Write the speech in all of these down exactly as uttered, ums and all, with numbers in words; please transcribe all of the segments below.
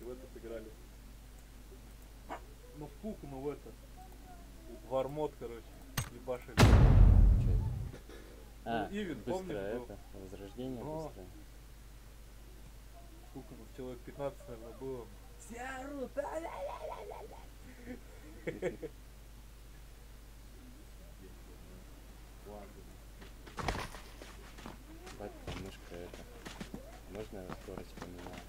короче, в этот играли. Ну, в пуку мы в это. В армод, короче, ебашили. Че это? А, ну, Ивен, быстро помнишь, был? это, возрождение Но... быстрое. Сколько нас, человек пятнадцать, наверное, было. Все орут! Бать, мышка это. Можно скорость поменять?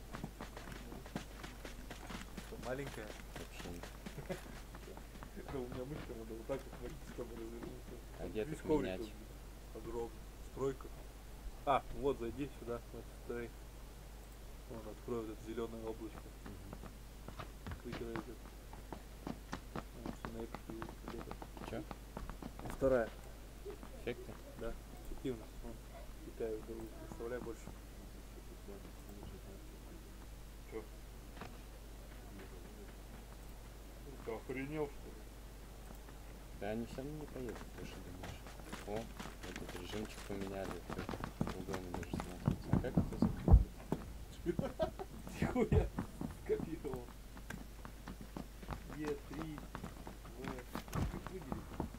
Что, маленькая? Вообще нет. Да, у меня мышка надо вот так вот смотреть, чтобы развернуться. А где тут коврик менять? огромный. Стройка. А, вот, зайди сюда, вот стой. Вон, открой вот это зеленое облачко. Кликер идет. Че? Вторая. Эффекты? Да. Эффективность. Вон. Китаю дают. Представляй больше. Че? Ты охренел, что ли? Да они все равно не поедут, ты что думаешь? О, этот режимчик поменяли, как по-другому даже смотрится. А как это закрыть? Нихуя скопировал. Е три. В. Как выделить?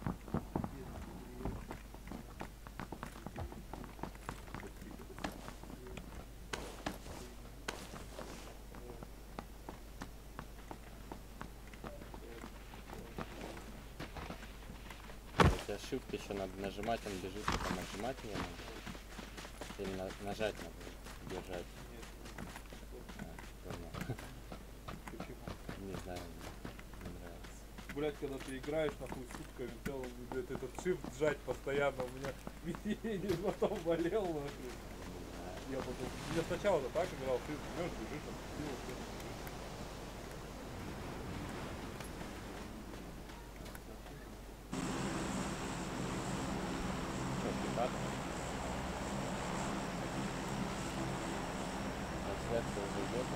У тебя shift еще надо нажимать, он бежит, потом нажимать его надо. Или на нажать надо, держать. Нет. А, понял. Почему? Не знаю, не нравится. Блять, когда ты играешь нахуй сутками, в целом, блядь, этот shift сжать постоянно, у меня видение потом болел нахуй. Я потом, я сначала-то так играл, ты жмешь, бежишь, отпустил, все. Что, пикап? Трансляция уже идет?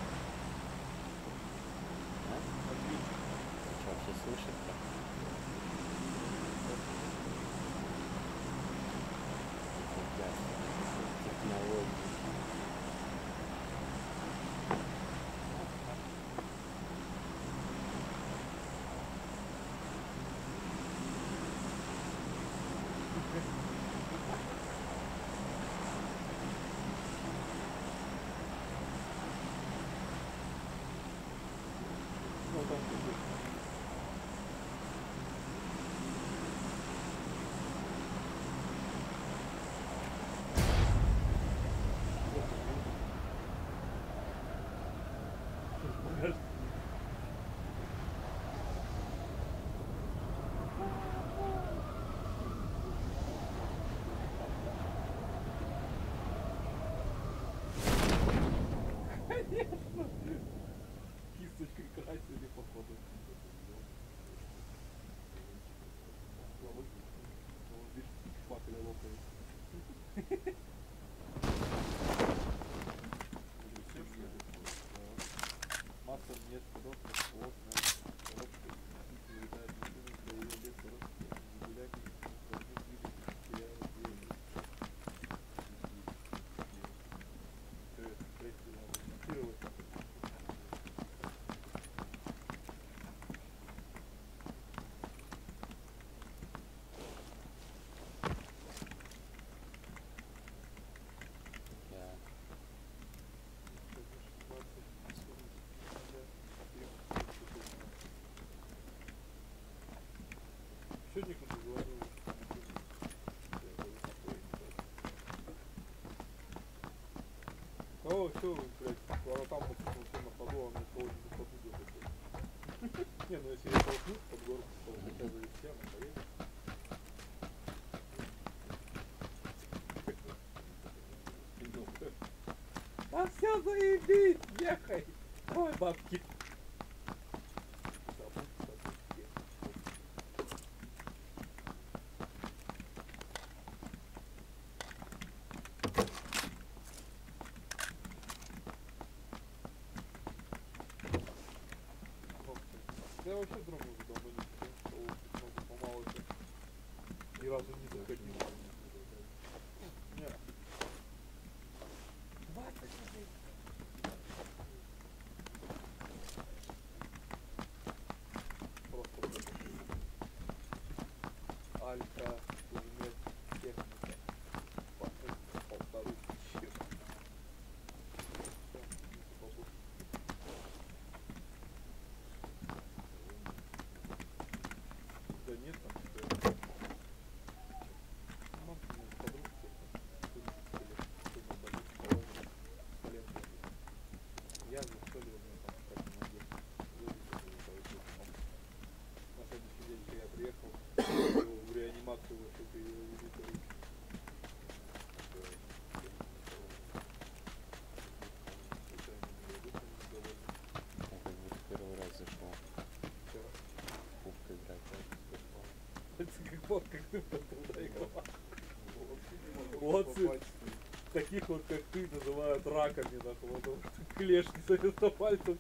А? Что, вообще слышит-то? Технологии. Ну, там такой. Кисточкой красили, походу. Вот видишь, шпакали лопают. Масла нет, коробка плотная, коробка летает машина, проверил без коробки, выделяки, должны двигатель, теряет двигатель. Все это, третий надо монтировать. Сегодня кто-то говорил, о, все, блядь, а там вот все на ходу, а на кого не ходу делать. Не, ну если я толкну под горку, то хотя бы и всем поедет. А все заебись, ехай! Ой, бабки! Я вообще дорогу давно не ходил, что много помалу ни разу не заходил. Не. двадцать рублей. Вот как ты туда играл. Вот ты. Таких вот, как ты, называют раками, нахуй, потому что клешни вместо пальцев.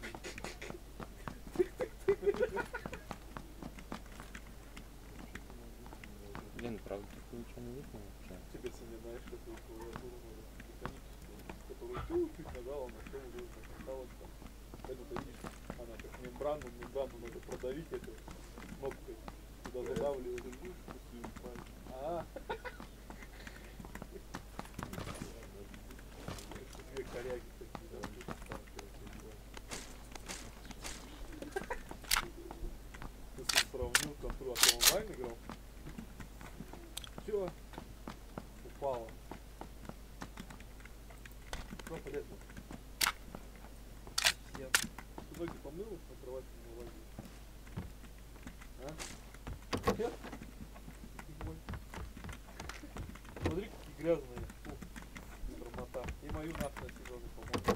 Блин, правда, тут ничего не видно вообще. Тебе цены, знаешь, такую клавиатуру механическую, которую чуть-чуть нажал, на все уже осталось там. Это-то видишь, она как мембрану, мембрану надо продавить этой кнопкой. Туда задавливаешь. А. Две коряги такие, да. Ты сравнил контроль, а ты онлайн играл? Все, упало. Что полезно? Я. Ты ноги помыл, на кровати не ложишь. А? Нет? Смотри, какие грязные. Фу, тормота. И мою нахуй сезоны помогут.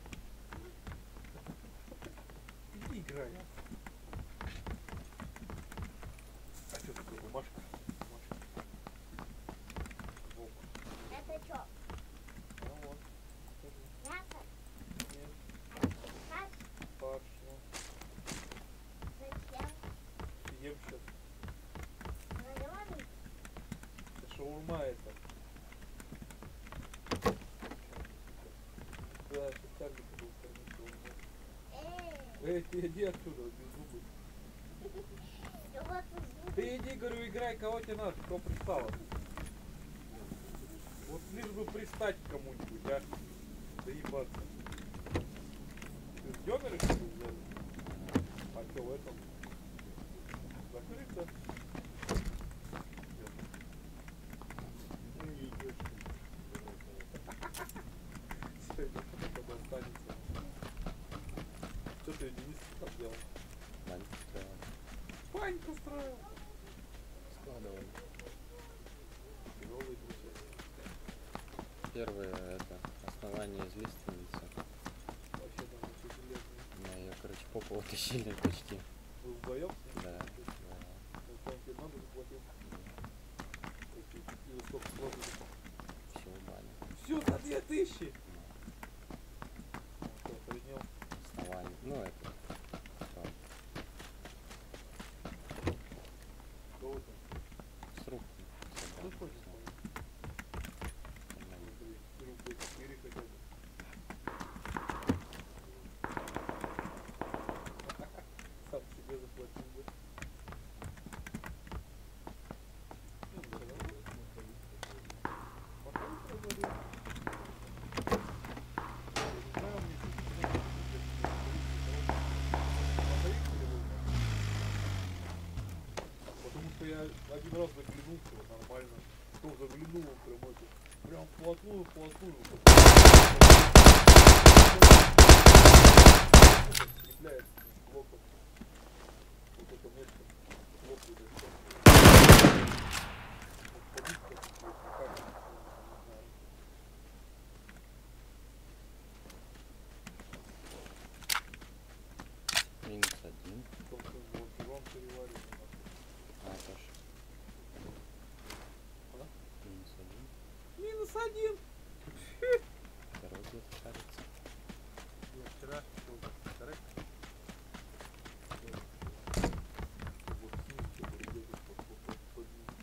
Иди играй. А что такое бумажка? Бумажка. Опа. Это что? А вот. Скажи. Мясо? Нет. Фарш? Фарш, ну. Зачем? Съем сейчас. Вареный? Это шаурма это. Да, специально был кормить шаурма. Эй, Эй, ты иди отсюда, без зубы. вот зубы. Ты иди, говорю, играй, кого тебе надо, кто пристало. Вот лишь бы пристать к кому-нибудь, а? Доебаться. Ты с дёнеры что ли взяли? А что в этом? Закрыто? Сегодня что-то останется. Что ты, Денис, там делал? Баньку строил. Паньку строил. Складывали. Тяжелый друзья. Первое это основание из лиственницы. Вообще там вообще железный. На ее, короче, попу утащили почти. Вы вдвоем? Да. да. Он тебе много заплатил? И за сколько сложили? Все баня. Все за две тысячи! Что, охренел? Основание. Ну это. Там, Кого там? с рук Ну, собрали. понял, всё. понял. Нормально. Смотри, рублей четыре хотя бы. Сам себе заплатил бы. Ну, дорого. Маховик развалил. Я не знаю, мне сейчас маховик переводит. Потому что я один раз заглянулся вот нормально. Что заглянул он прям это. Прям вплотную, вплотную. Скрепляется блоком. Вот это место. Блок вот это. Ходить как, как, не знаю. Минус один. Потом вот сезон переваривает. А, тоже. А? Минус один. Минус один! Второй где-то шарится. Я вчера шел коррект. Вот снизу что-то идет по по по низу.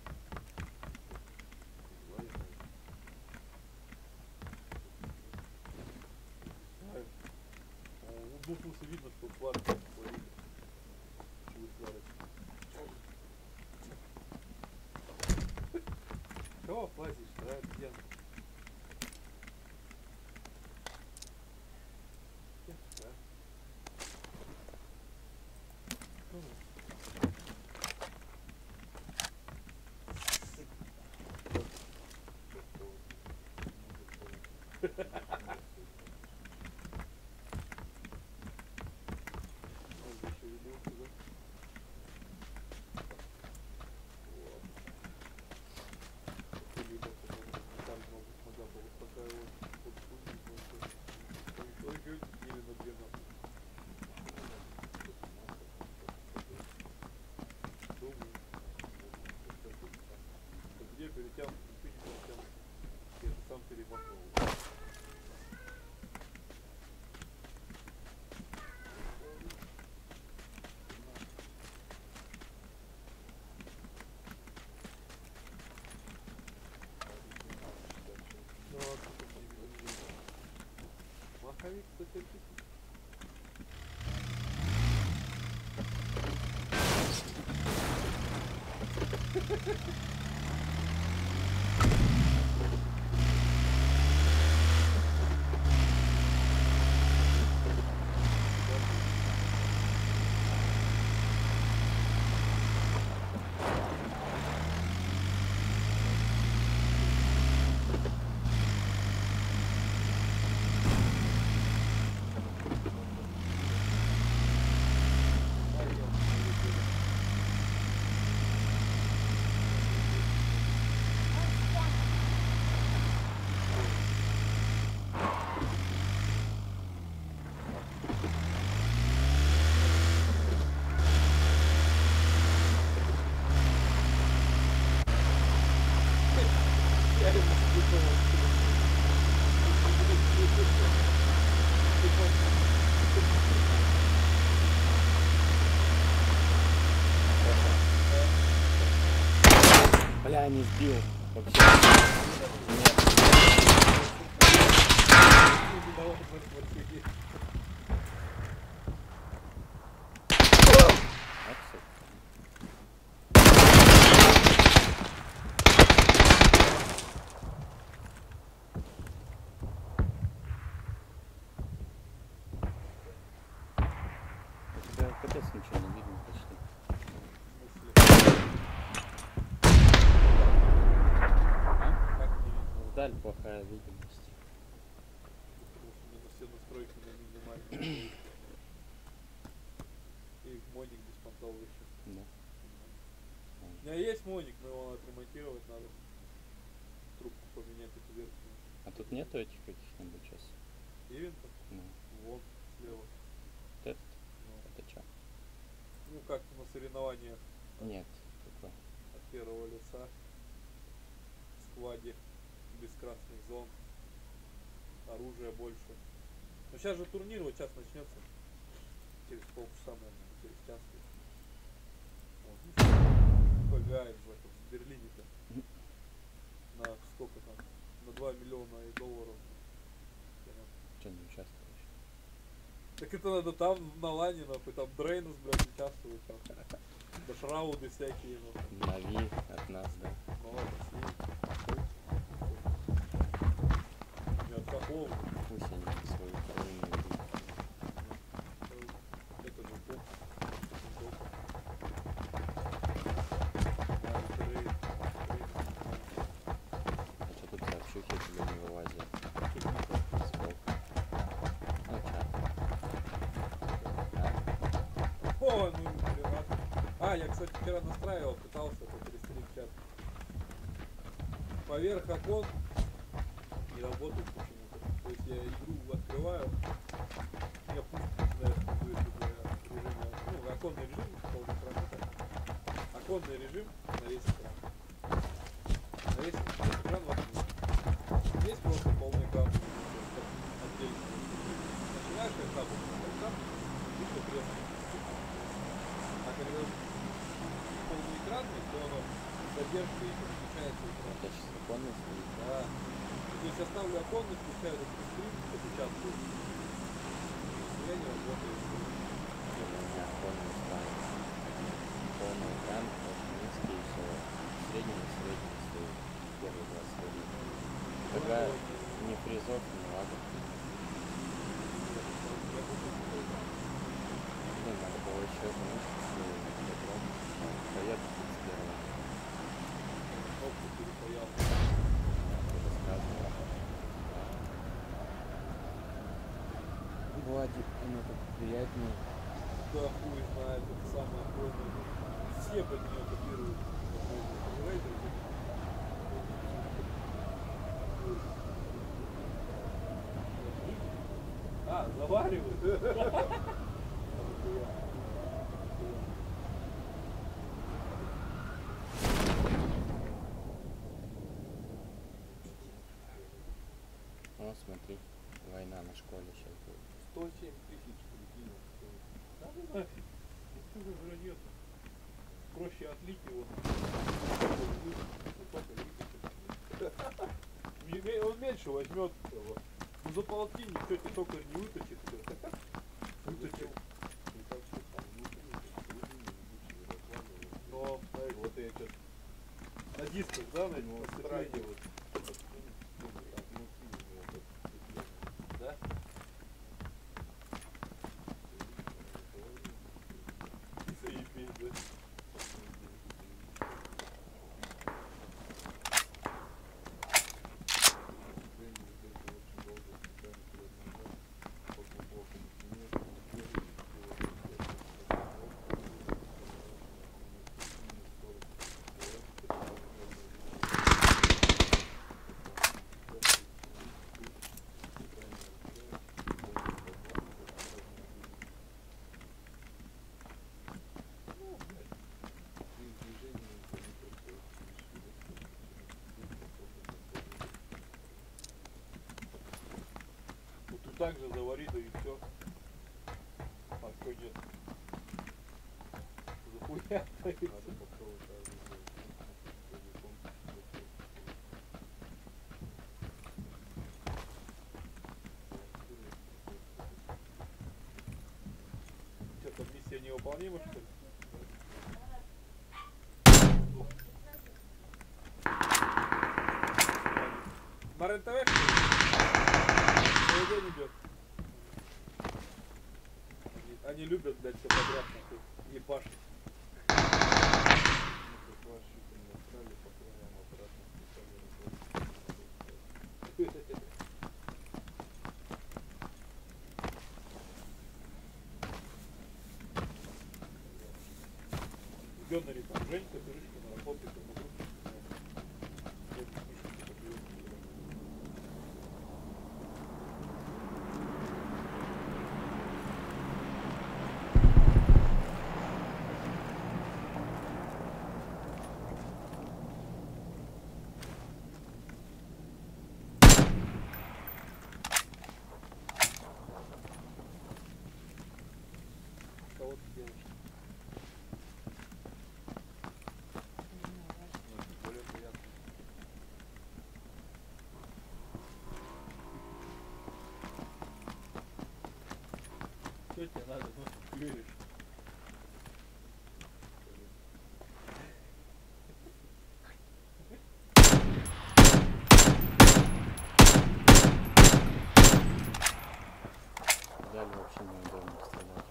Знаю. Ну, в смысле видно, что сварки сварили. Чего сварочки? Кого платишь, да, где? Да. Он зашевелился, да? Вот. Либо там много смога успокаивать под хуйню, ой, ой, или на две нахуй. Думаю. маховик, кстати, отписан. Бля, не сбил. Вообще. Нет. Отсюда. У тебя капец ничего не видно почти. Вдаль плохая видимость. Потому что у меня все настройки на минимальные. И моник беспонтовый еще. Да. У меня есть моник, но его отремонтировать надо. Трубку поменять эту верхнюю. А тут нету этих каких-нибудь сейчас? Ивентов? Ну, Вон, слева. тест? Ну, Это что? ну как на соревнованиях Нет, такое. от первого лица. В скваде. Без красных зон. Оружия больше. Ну сейчас же турнир вот сейчас начнется. Через полчаса, наверное, через час. Вот. Побегает в этом, в Берлине-то. На сколько там? На два миллиона долларов. Что, не участвуешь? Так это надо там на лане, нахуй, там Дрейнус, блядь, участвует там. Дашрауды всякие, нахуй. Нави от нас, да? Ну ладно, с ним. Не от какого? Пусть они свою половину идут. Это же топ. А что тут сообщухи тебе не вылазят? Сколько? Ну, чат. А? О, ну хрена. А, я, кстати, вчера настраивал, пытался это перестрелить чат. Поверх окон не работает почему-то. То есть я игру открываю, я пусть начинает в режиме, ну, оконный режим, полный экран. Оконный режим на весь экран. На весь экран в окне. Есть просто полный экран отдельно. Начинаешь экран, экран, и все прямо. А когда полный экранный, то оно задержка и переключается экран. Это сейчас законно стоит? Да. То есть я ставлю оконный, включаю этот стрим, опечатку. И я не работаю. Не, у меня полный экран. Полный экран, очень низкий, и все. Средний, средний стоит. Первый два средний. Когда не фризов, не ладно. Ну, надо было еще мышцы, потом поеду тридцать первого. Кнопку перепаял. Рассказывал. Владик, оно так приятнее. Да хуй знает, это самое огромное. Все под нее копируют. Рейдер, а, заваривают. О, смотри, война на школе сейчас будет. сто семь тысяч прикинь. Да ну нафиг. Что же вранье-то? Проще отлить его. Он меньше возьмет. Ну за полтинник, что тебе только не выточит все. Выточил. Но, знаешь, вот я сейчас на дисках, да, на Ну, сцеплении. вот. Да? Заебись, да? Вот тут так же завари, да и все. А что нет? Захуя стоит. Надо попробовать разные телефон. Что там миссия невыполнима, что ли? На РЕН-ТВ, что ли? Целый день идет. Они, они любят, блядь, все подряд, нахуй. Не пашут. В Гённере там Женька, Тырышкина работает, там группе. Кого ты делаешь? Более приятно. Что тебе надо? Ну, ты веришь? Далее вообще неудобно стрелять.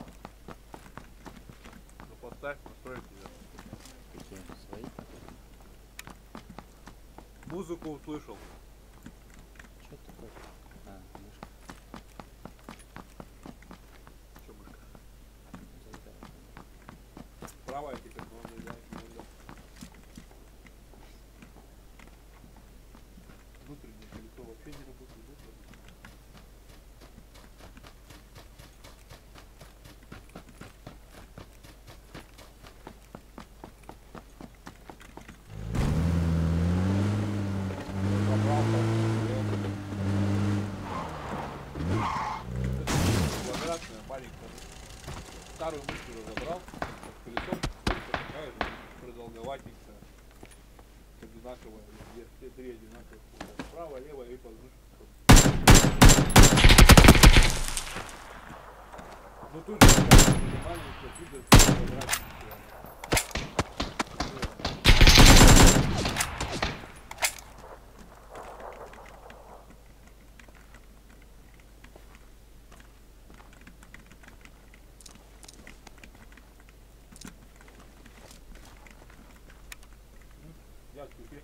Ну поставь, настрой тебя. Какие свои? Музыку услышал. Что такое? А, мышка. Че мышка? Заиграла. Правая теперь, но он заиграет, не заиграет. Внутреннее колесо вообще не работает, да? Квадратная, маленькая. Старую мышку разобрал, с колесом, такая же продолговатенькая, одинаковая, везде, все три одинаковые. Право, лево и подмышка. Ну тут же маленькая, видно, квадратненькая. Я тебе.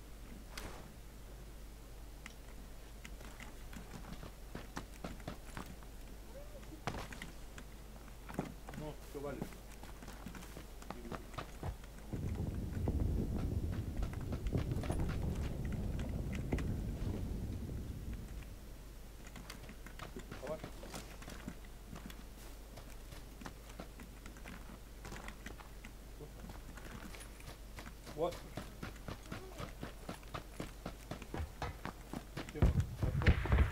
Ну, все валит. Вот. Всё, пошёл.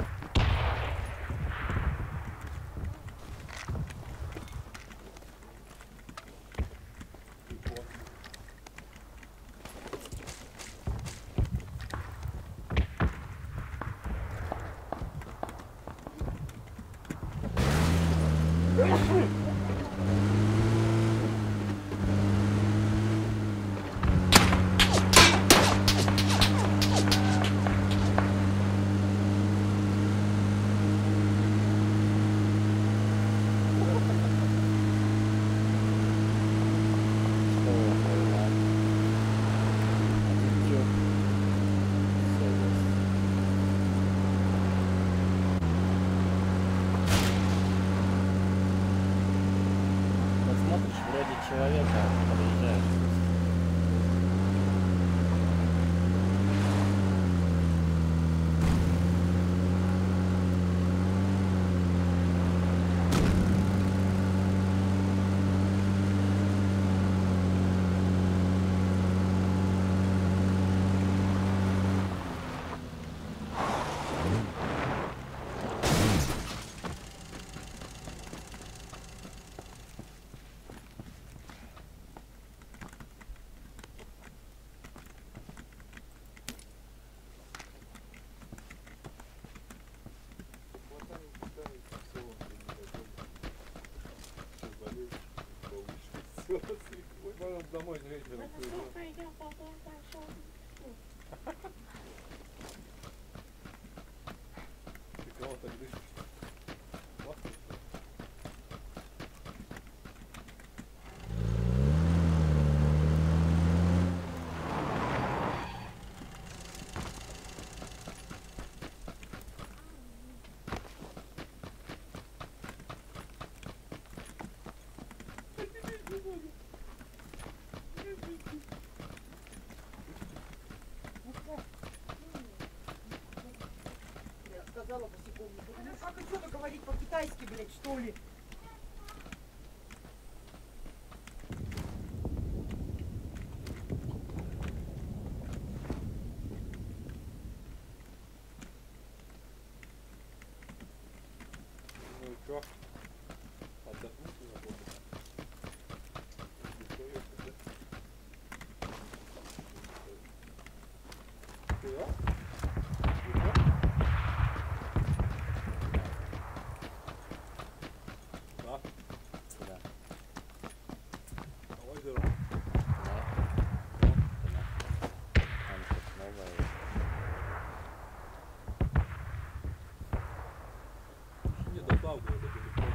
И вот. человека подъезжаешь. Хватает гитары, в целом ты не готов. Что болеешь, получше. Все, Потом домой вечером приду. Ты кого так дышишь? Классно, что ли? Я сказала босиком. Ну как еще говорить по-китайски, блядь, что ли? Ну и чё? Отдохнуть на работу? Ты да? Ты да? Да? Да. А озеро? Да. Там что-то новое. Не до Сауны, это далеко.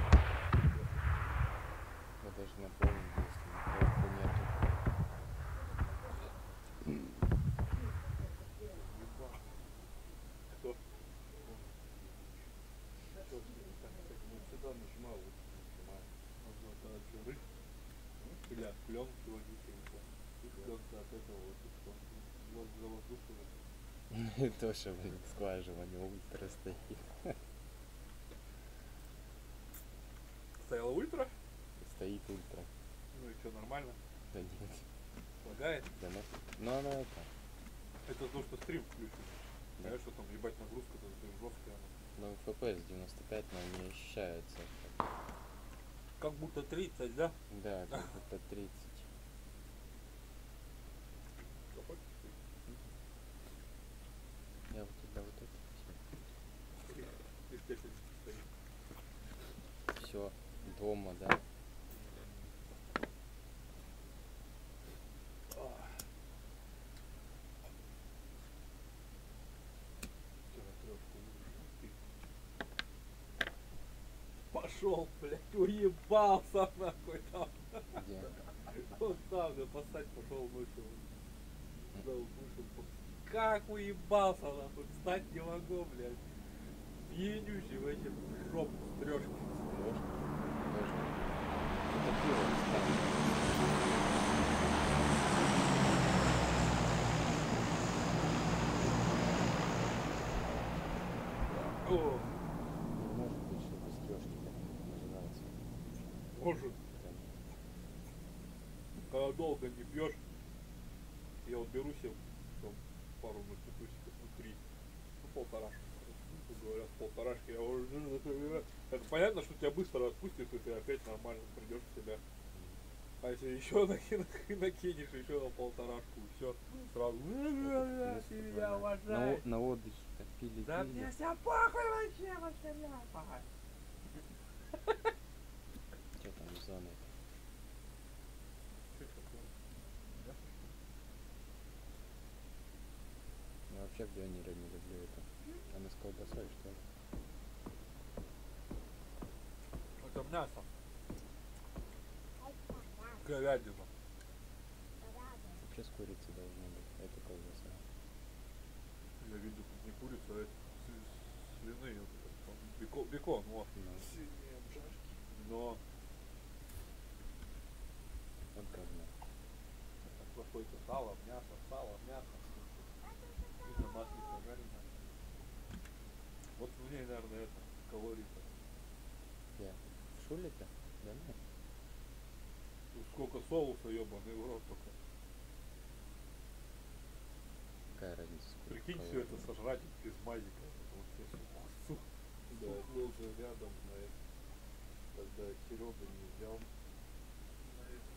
Я даже напомню, если никого нету. Кто? Что, так, так, ну сюда нажимал, вот нажимаю. Можно от жиры. Или от пленки водителя. И пленка от этого вот и что. Вот за воздухом. То, что, блин, скважина ультра стоит. Стояла ультра? Стоит ультра. Ну и что, нормально? Да нет. Лагает? Да ну, ну она это. Это то, что стрим включен. Да. Знаешь, что там ебать нагрузка-то жесткая. Ну, эф пи эс девяносто пять, но не ощущается. Как будто тридцать, да? Да, как будто тридцать. Что хочешь? Я вот туда вот это Ты естественно стоит. все дома, да? Вчера трешку вырежу. Пошел, блядь, уебался нахуй там. Где? Вот там, да, постать пошел ночью. Да, услышал. Как уебался нахуй, встать не могу, блядь. Пьянющий в этих жоп с трешки. Ложка? Тоже. Это пиво ставить. О, Не может быть, что без трешки так называется. может, Там когда долго не пьешь, я вот беру себе там, пару мультипусиков, ну три, ну полторашку. Ну, говорят, полторашки, я уже... Это понятно, что тебя быстро отпустит, и ты опять нормально придешь в себя. А если еще накинешь еще на полторашку, все, сразу... Ты меня на, уважаешь. о- на отдыхе так пили, Да пили. мне вся похуй вообще, вообще ляпа. Что там с зоной? Я вообще в Бионере не люблю это. Она с колбасой, что ли? Это мясо. Говядина. Вообще с курицей должно быть. А это колбаса. Я видел, тут не курица, а это с- свиные. вот это, там, Бекон, бекон, вот. Ну, Сильные обжарки. Но Вот говно. Какое-то сало, мясо, сало, мясо. И на маслице жареное. Вот в ней, наверное, это калорий-то. Я в шуле-то? Да нет. Тут сколько соуса, ебаный в рот только. Какая разница? сколько Прикинь, все калорий? это сожрать без мазика. Вот все сух. Да, был же рядом на этом, когда Серега не взял на этом.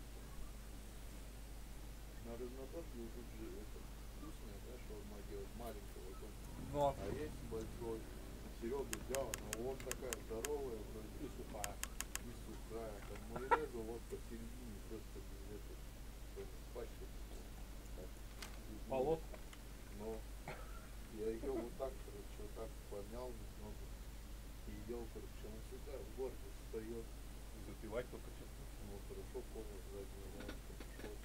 На разнотарке уже же это вкусное, да, шаурма делать маленького только. Но А есть большой. Серега взял, но он такая здоровая, вроде и сухая. не сухая. Там майонеза вот посередине просто без этого. Пачка. Полоска. Но я ее вот так, короче, вот так помял немного. И ел, короче, она всегда в горле встает. Запивать только что-то. Ну, хорошо, повар задний лайк, хорошо.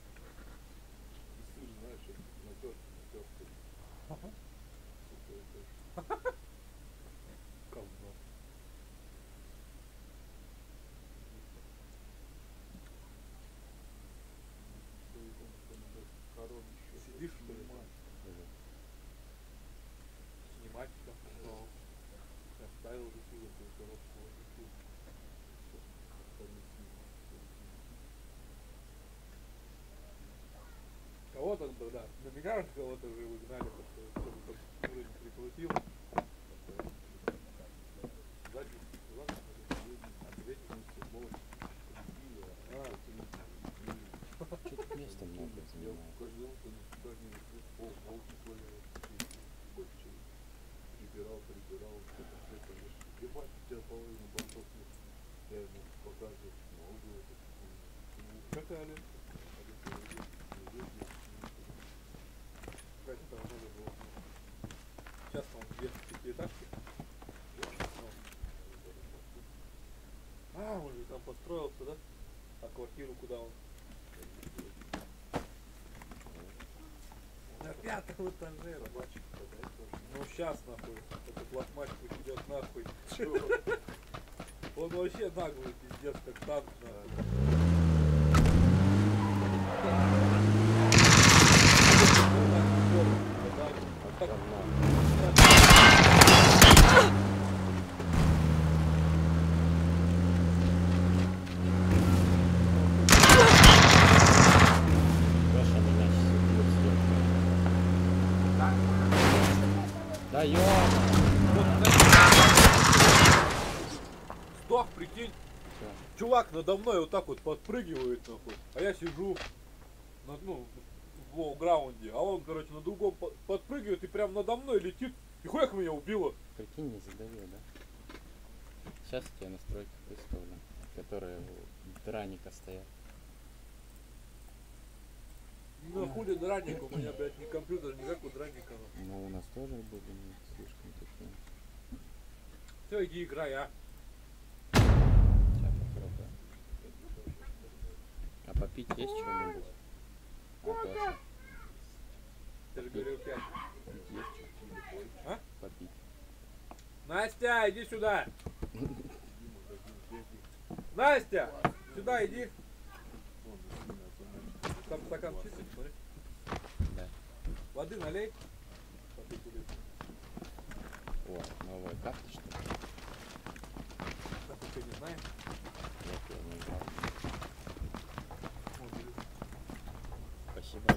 И сыр, знаешь, это натертый, натертый. Сука, это Говно. коровище. Сидишь, что ли? Уже. Снимать все. Но оставил уже пиво, эту коробку. Кого-то тогда, на меня кого-то же выгнали, чтобы кто-то уровень прикрутил. Сзади, ладно, а третий футбол. А, Что-то места много Я занимает. каждый утро на свидание пол молча валяет, больше прибирал, прибирал, что-то все, конечно. Ебать, у тебя половина бортов нет. Я ему показываю, много это. какали. Кстати, там надо было. Сейчас там две пятиэтажки. А, он же там построился, да? А квартиру куда он? На пятом этаже. Собачек подай тоже. Ну сейчас нахуй. Этот лохмачку идет нахуй. Он вообще наглый пиздец, как танк нахуй. Вот говно. Леша меня сейчас убьет сверху. Да ёма! Сдох, прикинь. Всё. Чувак надо мной вот так вот подпрыгивает нахуй. А я сижу на, ну, в лоу-граунде. А он, короче, на другом по- подпрыгивает и прям надо мной летит. И хуяк меня убило. Прикинь, не задавил, да? Сейчас я тебе настройки выставлю, которые у драника стоят. Ну хули драник, у меня, блядь, ни компьютер, ни как у драника. Но у нас тоже были не слишком такие. Все, иди играй, а. Сейчас попробуем. А попить есть что-нибудь? А, Тоша, Ты же говорил пять. попить есть что-нибудь? А? Попить. Настя, иди сюда. Настя, сюда иди. Там стакан чистый, смотри. Да. Воды налей. Воды курить. О, новая карта, что ли? Так ты что, не знаешь? Вот я не играл. Вот, бери. Спасибо.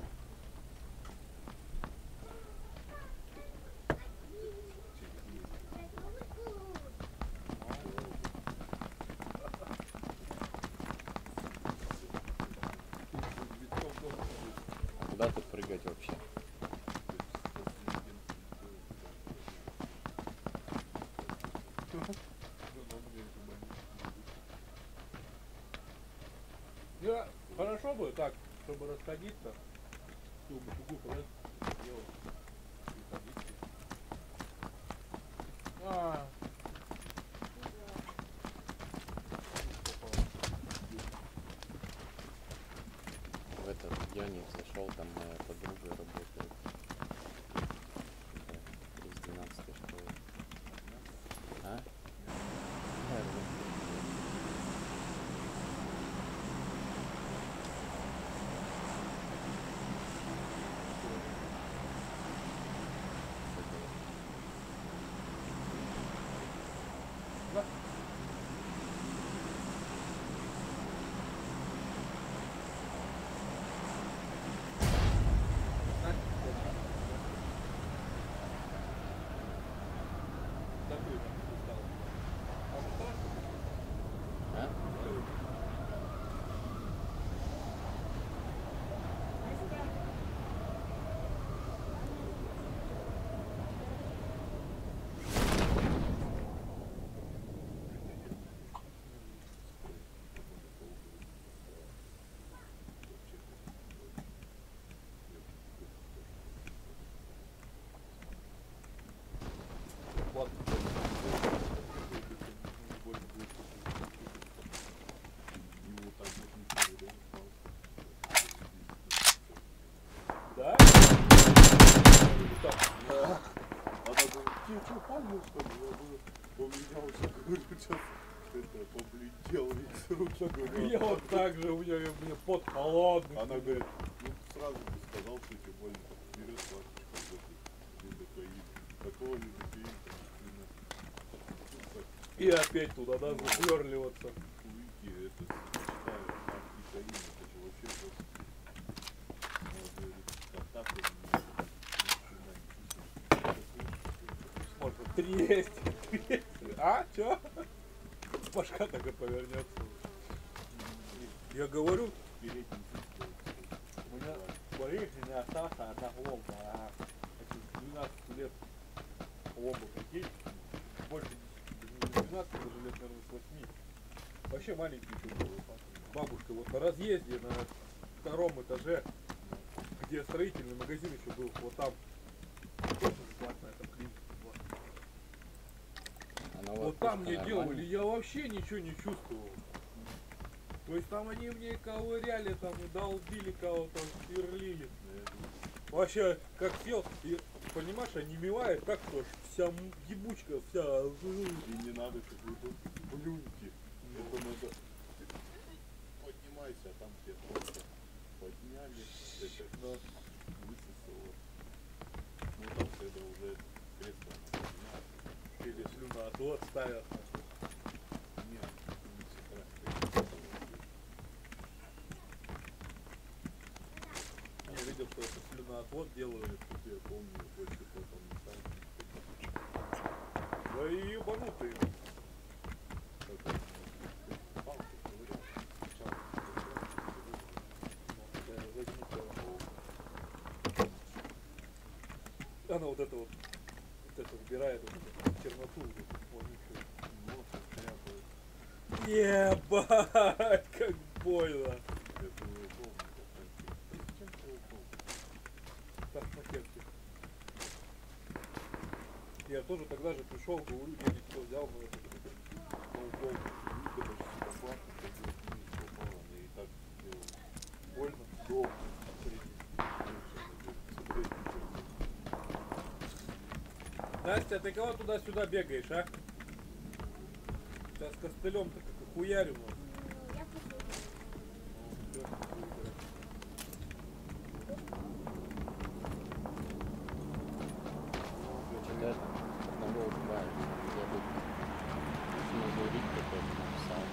А куда тут прыгать вообще? Я хорошо бы так, чтобы расходиться. Всю бутугу пресс делать. И ходить. А. В этот Йоник зашел, там моя подруга работает. Да, из двенадцатой школы. А? Да, что, понял, что ли? Я говорю, поменялся, говорю, сейчас это, побледнел весь, руки, говорю. Я вот так же, у меня, у меня пот холодный. Она говорит, ну сразу бы сказал, что тем более вперед платишь, лидокаин. Такого лидокаина, И опять туда, да, заферливаться. Уики, это, считаю, антикаин, это же вообще просто. Она говорит, как так он не Может, треск, треск. А, чё? Башка так и повернется. Я говорю, передний у меня болезнь не остался одна ломба, а эти двенадцать лет ломба, прикинь, больше не двенадцать, даже лет, наверное, с восьми. Вообще маленький еще был. Бабушка вот на разъезде на втором этаже, где строительный магазин еще был, вот там тоже бесплатно это клиника была. А Вот там мне делали, я вообще ничего не чувствовал. То есть там они мне ковыряли, там и долбили кого-то, сверлили. Вообще, как сел, и, понимаешь, онемевает, как то вся м- ебучка, вся... И не надо какой-то блюнки. Это надо... Поднимайся, а там тебе просто подняли, это Да. высосало. Ну там когда уже кресло подняли. Или слюна отвод ставят. Нет, не сестра. Я видел, что это слюноотвод делают. Тут я помню, больше потом не сам. Да и ебанутые. Как он, палку ковырял, сначала Да, возьмите. Она вот это вот, вот это убирает, вот эту черноту, вот, вонючую. нос шляпает. Ебать, как больно. Я думаю, помню, как чем ты его помнишь? Так, на кепке. Я тоже тогда же пришел, говорю, денег все взял, но это Ноутбук, это же сюда папа, как бы вниз попало, она и так делала. больно. Дом. Настя, ты кого туда-сюда бегаешь, а? Сейчас костылем-то как охуярим. вот. Я послушаю. Ну, всё, хуй играть. Что-то это одного убивает, где бы смазурить какой-то написал.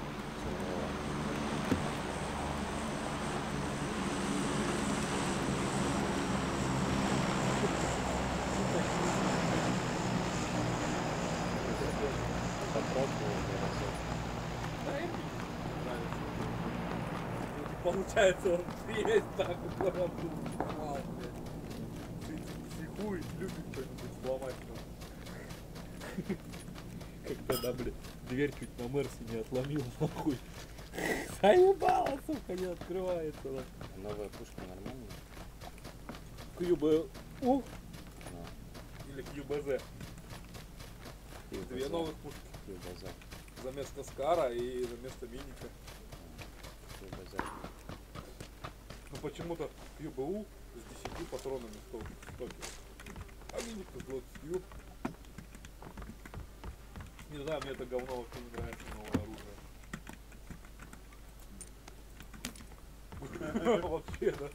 Попробовал разок. Да, и мне нравится. И получается, он есть так, вот вау, блядь. Психует, любит что-нибудь сломать. там. Как тогда, блядь, дверь чуть на Мерсе не отломил, нахуй. Заебало, сука, не открывается. нахуй. Новая пушка нормальная? кью бэ у Но или кью бэ зэ. Две новых пушки. Кьюбаза. За место Скара и за место Миника. Кьюбаза. Ну почему-то кью бэ у с десятью патронами в сток- в стоке. А Миник с двадцатью. Не знаю, мне это говно вообще не нравится, новое оружие. Вообще, да.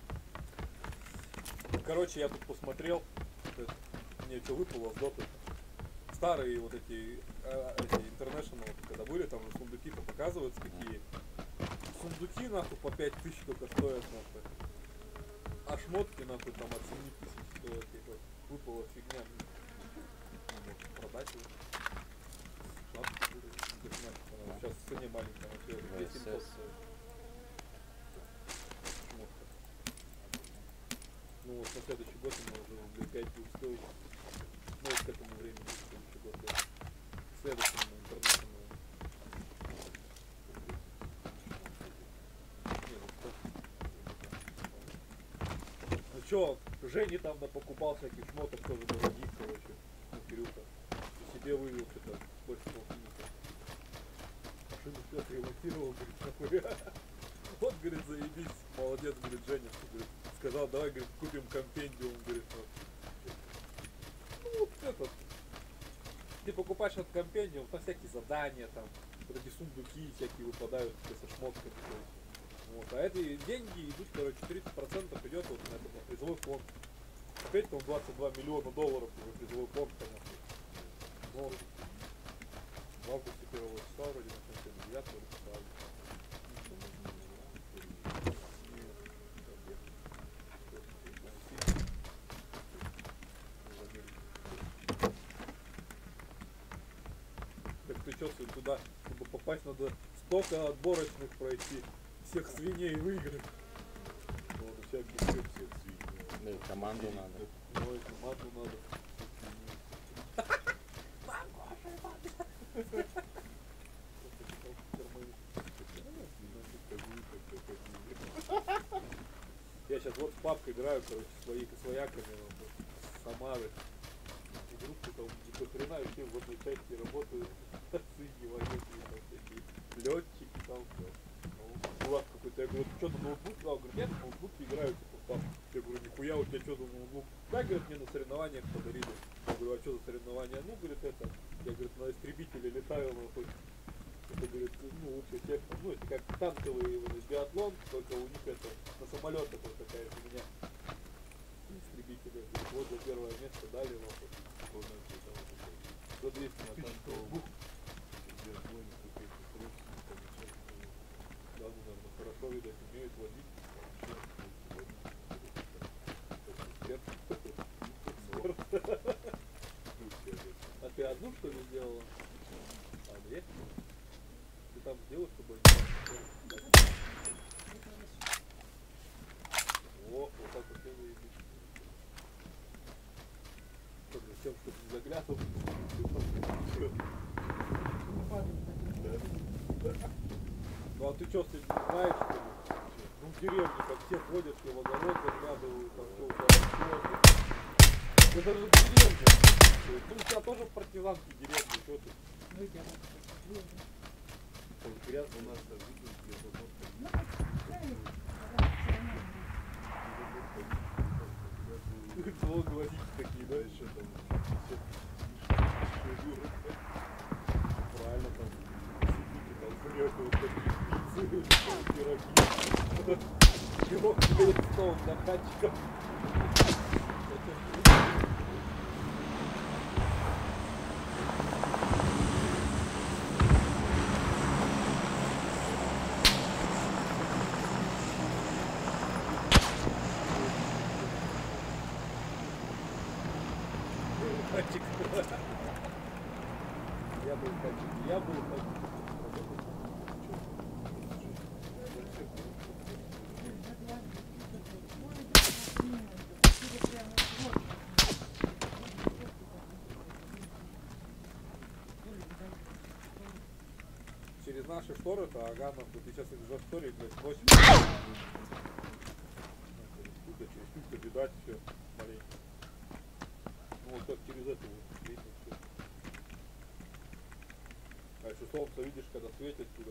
Короче, я тут посмотрел, это, мне что выпало с доты. Старые вот эти, а, эти International, когда были, там же сундуки-то показываются какие. Сундуки нахуй по пять тысяч только стоят нахуй. А шмотки нахуй там от семи тысяч стоят. Типа, выпала фигня. Ну, может, продать его. Шапки будут. Сейчас в цене маленькая, вообще две тысячи семьсот стоит. Шмотка. Ну вот на следующий год она уже рублей пять будет стоить. Ну вот к этому времени следующий год, да. К следующему интернету. Не, ну что? Ну чё, Жене там да покупал всяких шмоток тоже дорогих, короче. Ну, Кирюха. И себе вывел что-то больше полтинника. Машину все отремонтировал, говорит, нахуй. Вот, говорит, заебись, молодец, говорит, Женя, что, говорит, сказал, давай, говорит, купим компендиум, говорит, вот. Ну, вот этот, ты покупаешь от компении, вот на всякие задания, там, вот эти сундуки всякие выпадают со шмотками, короче. Вот. А эти деньги идут, короче, тридцать процентов идет вот на этот на призовой фонд. Опять там двадцать два миллиона долларов уже призовой фонд, конечно. Ну, в августе первого числа вроде на конце девятого числа. Так ты что, туда, чтобы попасть, надо столько отборочных пройти, всех свиней выиграть. Ну, на всякий случай всех свиней. Да и команду надо. Ну, и команду надо. Я сейчас вот с папкой играю, короче, свои, свояками, вот, с Самары. И группы там до хрена вообще в одной части работают свиньи военные, там всякие летчики там. Ну, чувак какой-то, я говорю, ты что, на ноутбук? А, он говорит, нет, на ноутбуке играю, типа, там. Я говорю, нихуя, у тебя что за ноутбук? Да, говорит, мне на соревнованиях подарили. Я говорю, а что за соревнования? Ну, говорит, это, я, говорит, на истребителе летаю, нахуй. Это, говорит, ну, лучше всех, ну, это как танковый биатлон, только у них это на самолетах вот такая фигня. Истребители, говорит, вот за первое место дали, нахуй. За двести тысяч ноутбук. Да, ну, наверное, хорошо, видать, умеют водить. А ты одну, что ли, сделала? А, две? Ты там сделал, чтобы они... О, вот так вот я заебись. Что, зачем, чтобы не заглядывал? Ну а ты что, ты не знаешь, что ли? Ну в деревне, как все ходят, все в огород заглядывают, там все хорошо. Это же деревня. Ну у тебя тоже партизанки деревни, что ты? Грязно У нас там видно, где забор. Цело глазики такие, да? Еще там Правильно, там сидите, там врете вот такие пиццы, пироги. Чего, блин, стол заказчиков. Хатик. Я был хатик, я был хатик. Через наши шторы-то, ага, нахуй, ты сейчас их за шторик, блядь, ночью. Через тюльку видать все маленько. Ну вот как через эту вот видно все. А еще солнце видишь, когда светит сюда.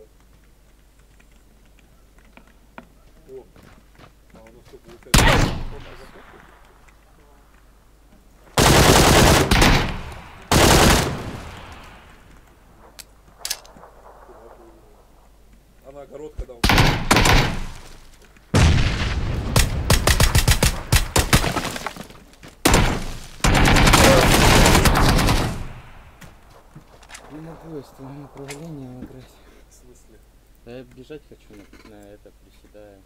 О, а у нас что получается? Солнце закончилось? А на огород когда он? Не могу я с твоим управлением играть. В смысле? Да я бежать хочу, на, на это приседаю.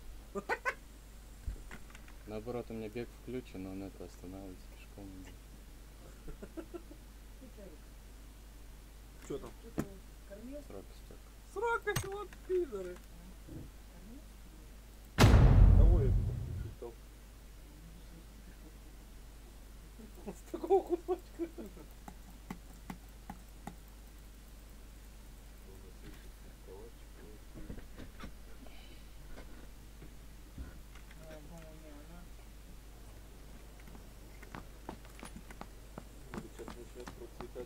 Наоборот, у меня бег включен, но он это останавливается пешком. Что там? Срок истек. Срок, это вот пидоры. Кого я тут включил? С такого кусочка. Сейчас начнет процветать.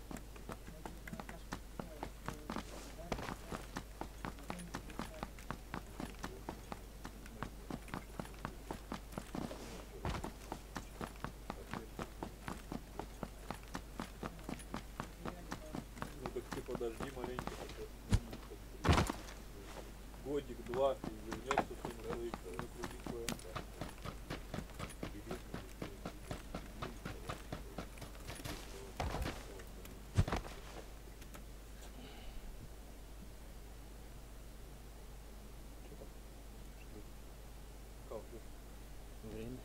два и вернется все на свои на круги своя. Время.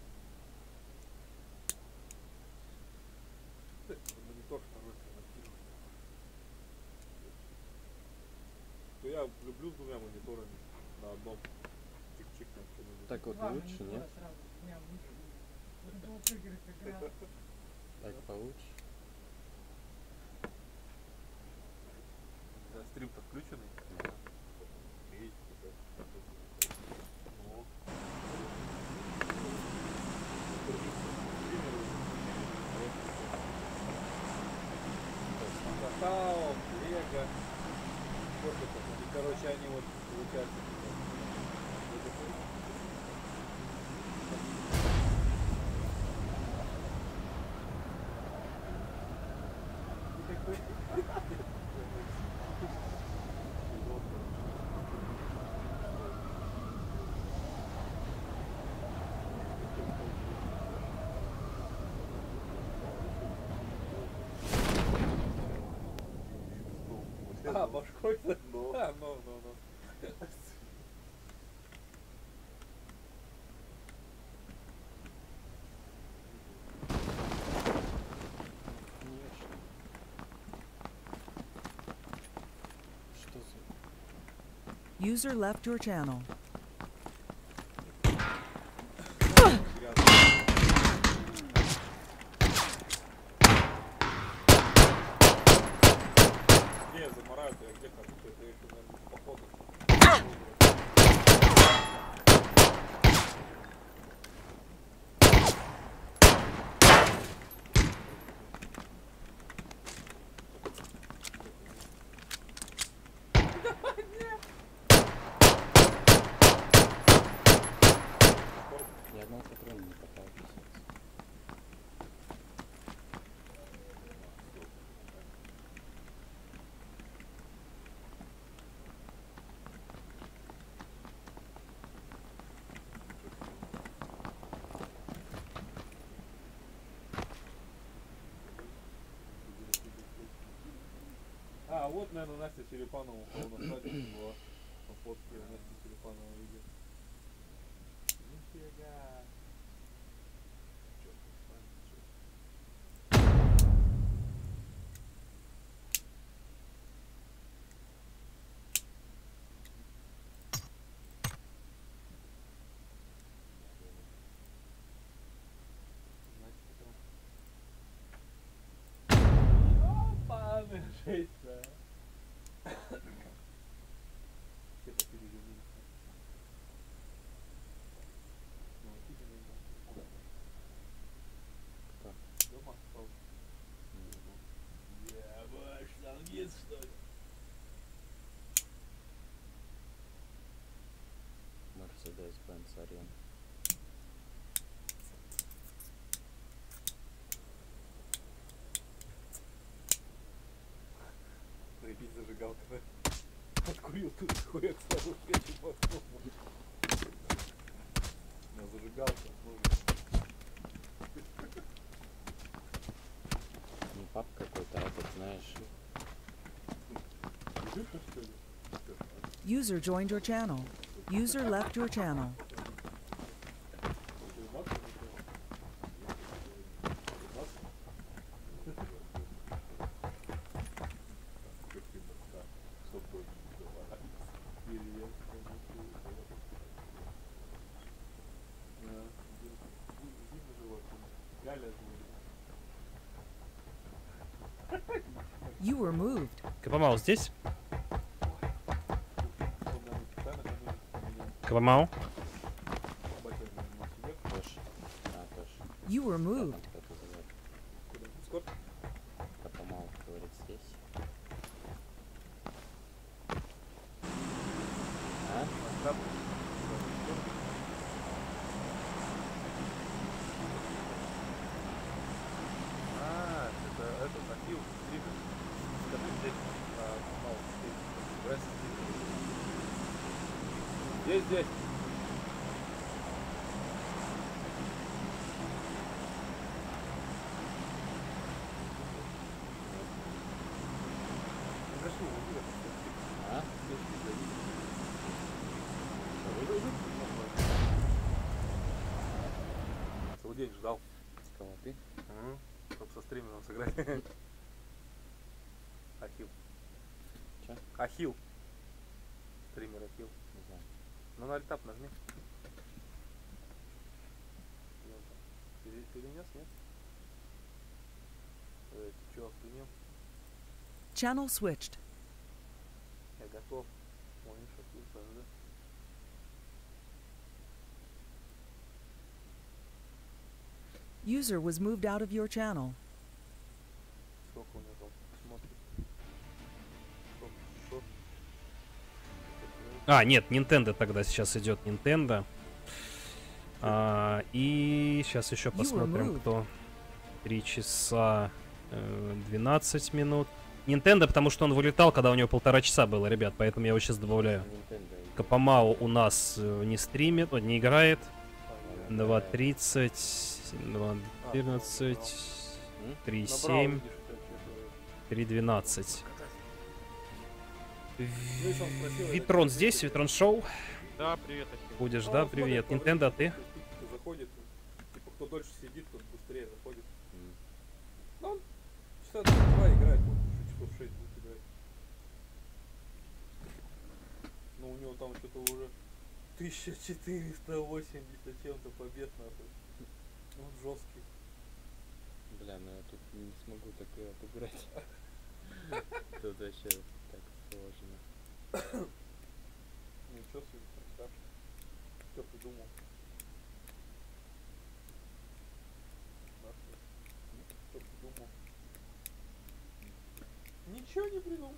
Монитор второй форматирован. То я люблю с двумя мониторами на одном. Чик-чик там что-нибудь. Так вот Два лучше, монитора нет? сразу, прям выключили. Это было триггеры как раз. Так получше. Да, стрим-то включенный. Да. Видите, как Ну. Какао, Лего. Вот это. И, короче, они вот получается. А, башкой-то? Ну. А, ну, ну, ну. Конечно. Что за... User left your channel. Где я замораю, я где хожу, это я еще, наверное, походу. Ни одного патрона не попал. А, вот, наверное, Настя Черепанова у кого на сайте была. На фотке Настя Черепанова видео. Нифига. Ёбаный жесть, да. Все так перевернулись. Ну, вот видели, да. Куда? Кто? Дома остался. Ебать, штангист, что ли? Мерседес-Бенц Арена. Заебись зажигалка, да? Откурил тут хуяк сразу в печи воткнул. У меня зажигалка, слушай. Не пап какой-то, а этот, знаешь, Лежишь, что ли? User joined your channel. User left your channel. You were moved. Кабамау здесь? Кабамау? Тош. А, Тош. You were Как moved. он тебя называет? Скоро? Капамал говорит здесь. А? А, это, это носил стример. Скажи здесь на канал Бресс. Здесь, здесь. А? Целый день ждал. Кого ты? Угу. Чтобы со стримером сыграть. Ахилл. Че? Ахилл. Стример Ахилл. Не знаю. Ну на альтап нажми. Пере- Перенес, нет? Э, Ты что, охренел? Channel switched. Я готов. Помнишь, Ахилл, да? User was moved out of your channel. Сколько у него там смотрит? Шок, шок. А, нет, Nintendo тогда сейчас идет Nintendo. А, и сейчас еще посмотрим, moved. кто. Три часа э, двенадцать минут. Nintendo, потому что он вылетал, когда у него полтора часа было, ребят, поэтому я его сейчас добавляю. Nintendo. Капамау у нас э, не стримит, он не играет. Она два играет. тридцать, два четырнадцать, М? три Набрал, семь, видишь, как это. три двенадцать. Ну, если он спросил, Витрон это- здесь, Витрон шоу. Да, привет, Ахилл. Будешь, Ну, да? он смотрит Привет. по Nintendo, а времени, ты? то есть кто заходит, типа кто дольше сидит, тот быстрее заходит. М. Ну, он часа два играет, он еще часов шесть будет играть. Ну, у него там что-то уже тысяча четыреста восемьдесят чем-то побед, нахуй. Ну, он жесткий. Бля, ну я тут не смогу такое обыграть. Тут вообще так сложно. Ну, что с ним, так? Что придумал? Что придумал? Ничего не придумал.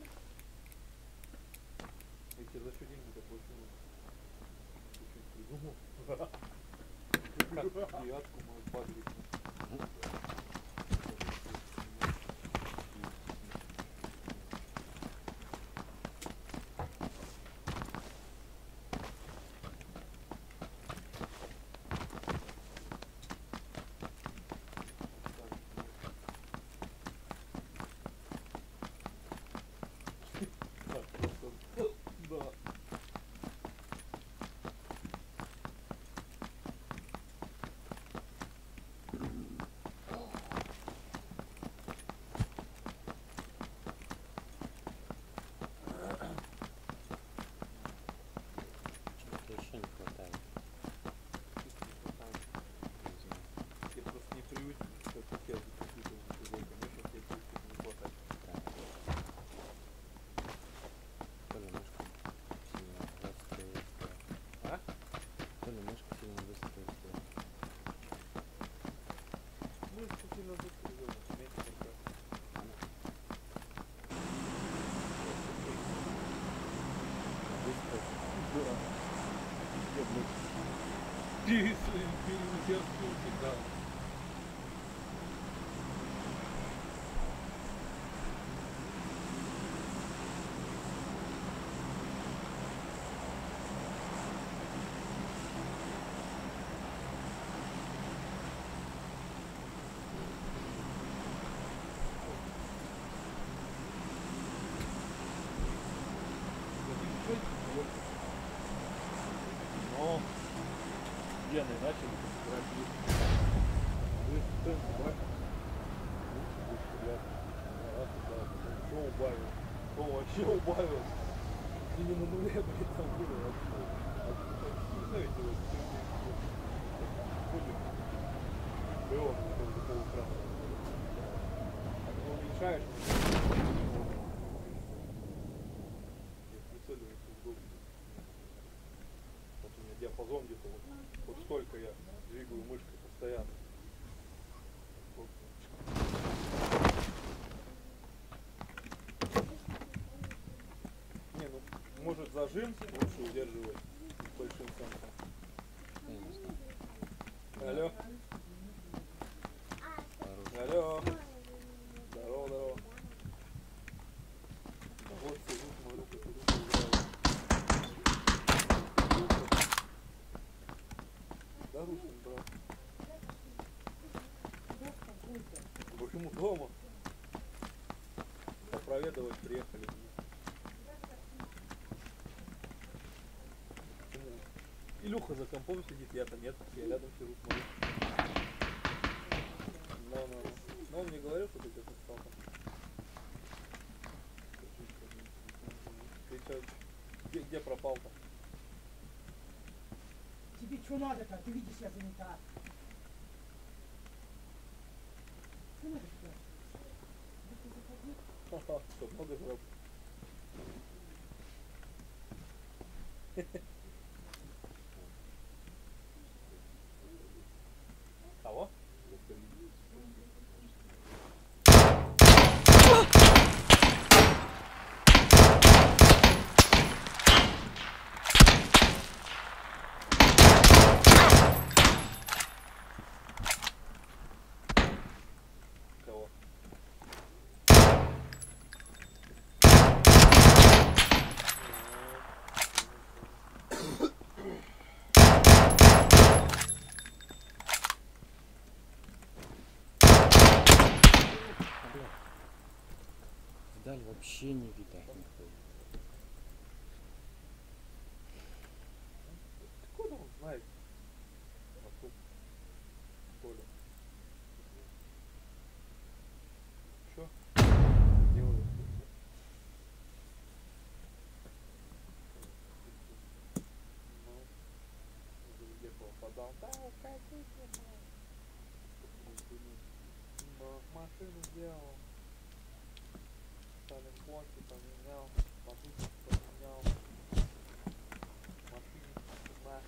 Я тебе за что деньги заплачу? Ты что придумал? Как девятку мою падрить? Да. Чего-то еще не хватает. Не знаю. Я просто не привык, как я записываю на ТВ, конечно, тебе будет не хватать. Странно. То ли мышка сильно выстрелила. А? То ли мышка сильно выстрелила. Ну, это сильно быстро, меньше только. Быстро. Да. Я, блядь, переусердствовал всегда. Но пьяные начали играть в лифт. Лифт темп убавил. Лучше будет стрелять. Раз убавил, потом еще убавил. Потом вообще убавил. И не на нуле, блядь, там было вообще. А не знаете, вот, ходит. Было, блядь, до полуэкрана. А ты уменьшаешь, я прицеливаться удобно. Вот у меня диапазон где-то вот, вот столько я двигаю мышкой постоянно. Не, ну может зажим лучше удерживать с большим сенсом. Я не знаю. Алло, Хороший. алло. Здорово, здорово. Вот сижу, смотрю, как играю. проведывать приехали. Почему? Илюха за компом сидит, я-то нет, я рядом сижу, смотрю. Но, но, но. Но он мне говорил, что ты где-то стал там. Ты чё, где, где пропал-то? Тебе что надо-то? Ты видишь, я занята. Что надо тебе? Ха-ха, что, много жрал? Кого? Кого? Бля. Вдаль вообще не видать нихуя. Откуда он знает? Вокруг поля. Чё? Делает? Ну, где попадал? Да, укатите, но машину сделал. Саленблоки поменял, подушку поменял. Машину на.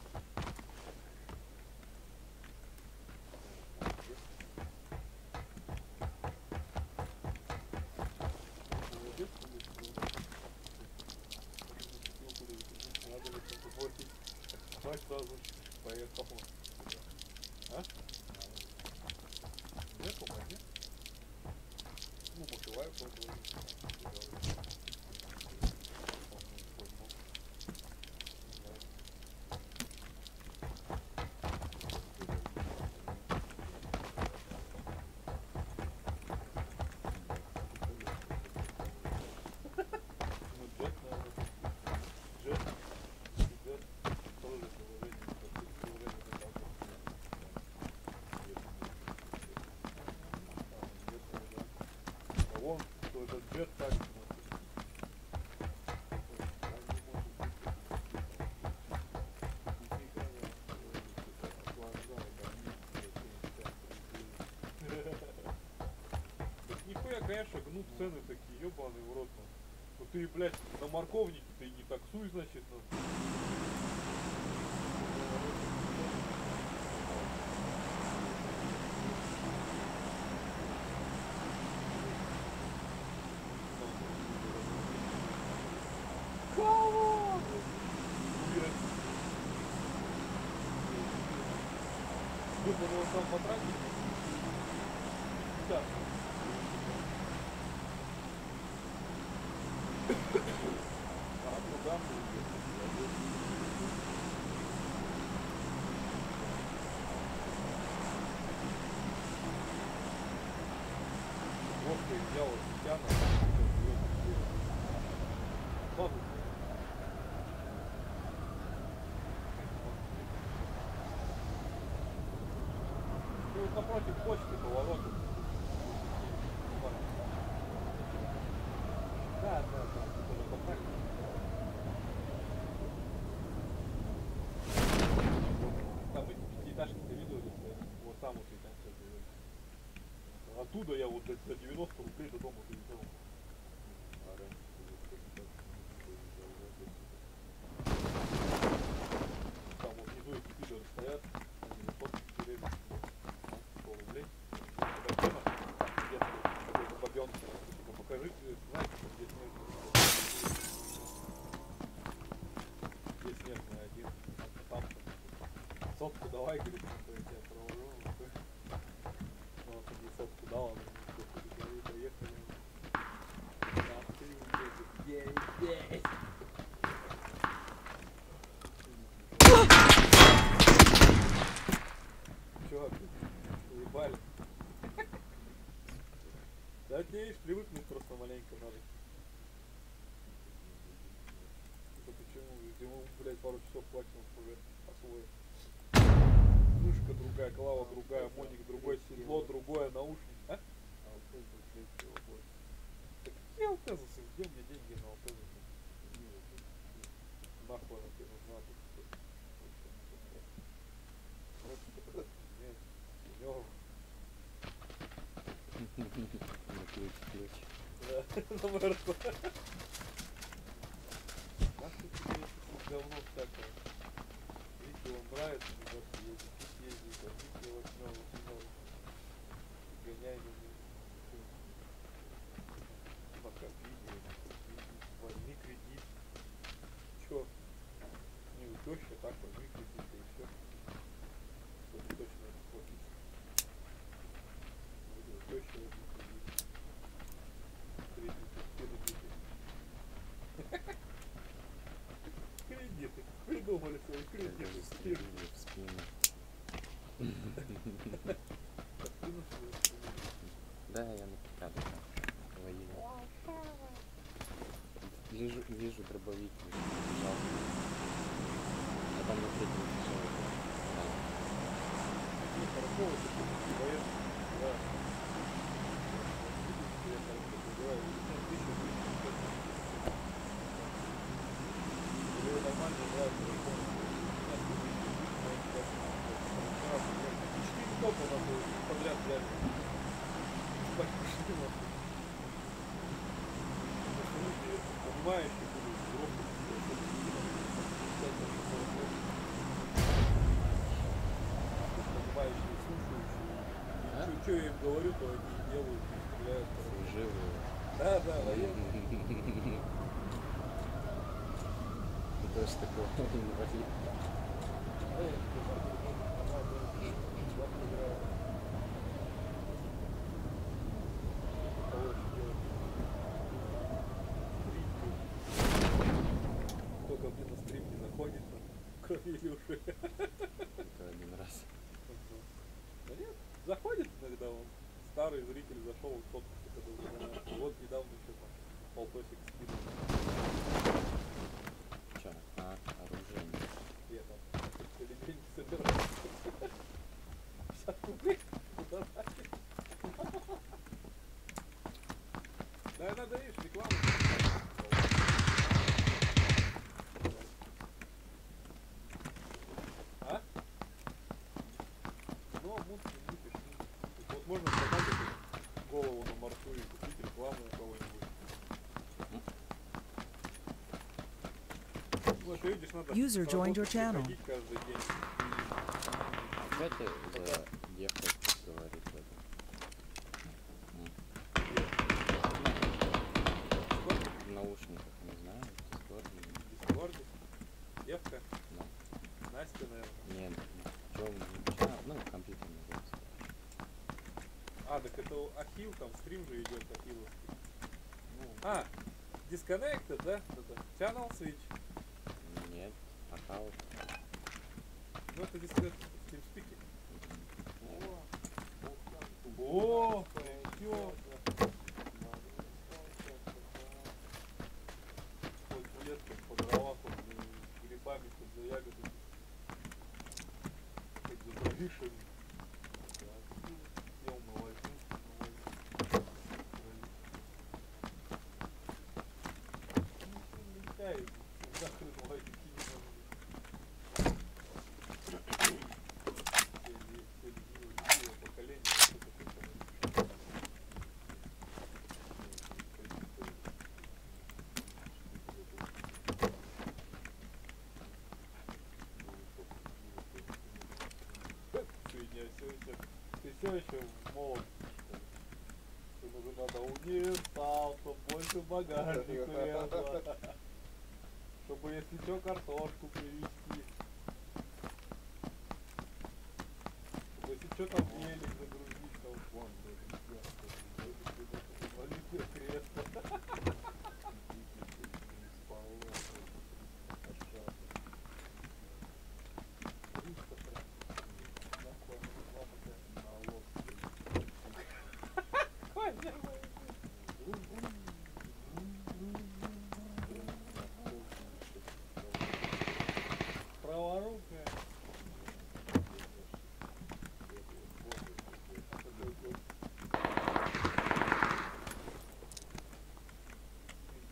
Давай сразу поехал. А? Нет, помоги. Ну, мокрываю просто. Ну, джет, наверное. Джет. Джет. Тоже приложение. Приложение доставки. А вон, что этот джет так. Так нихуя, конечно, гнут цены такие, ебаный в рот. Ну. Ну ты, блядь, на морковнике ты не таксуй, значит, ну. Кого? Думал, он сам потратил? Да. А, ну да, вот ты взял Ситяна. Ладно. Ты вот напротив почты повороту. Да, да, да, это же контакт. Там эти пятиэтажки ты видел, где стоят? Вот там вот и там все живет. Оттуда я вот за за девяносто рублей до дома доезжал. А раньше было как-то Там вот внизу эти пидоры стоят, они за сотку деревья, сто рублей. Когда тема, где-то какой-то бабёнка, типа, покажи, знаете, что здесь снежный, здесь снежный один, там, там, сотку давай, говорит, что я тебя провожу, ну, вот он мне сотку дал, он мне поехали, на ты, ей, ей. Чё, уебали? Да тебе, видишь, привыкнуть просто маленько надо. все, платинум уже освоил. Мышка другая, клава другая, моник другой, седло другое, наушник. А? А вот это третий область. Так какие алтезусы? Где мне деньги на алтезусы? Не, это Нахуй она тебе нужна тут. Нет, сенёр. На ключ, ключ. Да, наверное. Нахуй тебе это говно всякое. Видите, вам нравится, ребят, ездить, тут ездить, а видите, восьмёр, восьмёр. Гоняй меня. Накопи, возьми кредит. Чё? Не у тёщи, а так возьми кредит и все. Чтобы точно это платить. Буду у тёщи возьми кредит. Кредиты, кредиты. Кредиты. Придумали свои Когда кредиты. застрелили в спину. Спину свою спину. Да, я на пикапе там воевал. Вижу, вижу дробовик, бежал. А там на третьем этаже. Ну, хорошо, вот это военный, да. Видишь, я хорошо забираю. Тысяча двести пятьдесят. Или нормально играют в телефон. Четыре топа надо подряд взяли. Так пошли нахуй. Люди, понимающие, были взрослые, понимающие, слушающие. Что я им говорю, то они и делают, и стреляют. Служивые. Да, да, военные. Ты тоже такой инвалид. Кто ко мне на стрим не заходит, кроме Илюши. Только один раз. Да нет, заходит иногда он. Старый зритель зашел, вот тот, кто когда вот недавно еще там полтосик скинул. Чё? А, оружие нет. Я там или деньги собираю. пятьдесят рублей? Куда нафиг? Да, надо, видишь, рекламу. А? Ну, мут не пиши. Вот можно сломать эту голову на морту и купить рекламу у кого-нибудь. Ну, это видишь, надо User с joined работы your channel. приходить каждый день. Что это за девка говорит в этом? В наушниках, не знаю, в Дискорде. В Дискорде. Девка. Ну, Настя, наверное. нет, в чем, ну, компьютер называется. А, так это Ахилл, там стрим же идет Ахилловский. А, Disconnected, да? Это Channel Switch. Нет, аккаунт. Ну это Disconnected в TeamSpeak. О, всё. Вот летом по дровам, с грибами, тут за ягодами. Как за дровишами. Съел на возьму, на возьму. Не летает, нахрен ловить не надо. Все ленивое поколение, вот это такое. Фигня, все еще, ты все еще молод. Тут уже надо универсал, чтобы больше багажник влезло. Чтобы, если что, картошку привезти. Чтобы, если что, там велик загрузить, там вон, инвалидное кресло.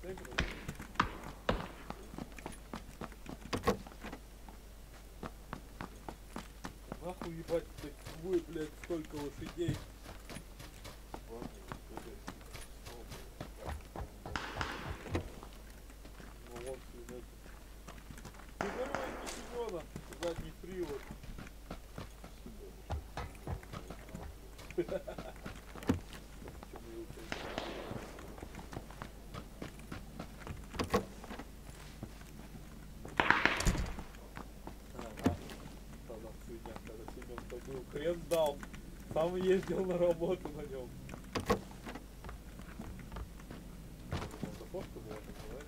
интегру. Нахуй ебать, такой, блядь, столько лошадей. Ладно, это Ну вот, блядь. Ты говорю, не Семена, задний привод. Почему его Ага, тогда свинья, когда Семен побил, хрен дал. Сам ездил на работу на нем. Фотка была такая,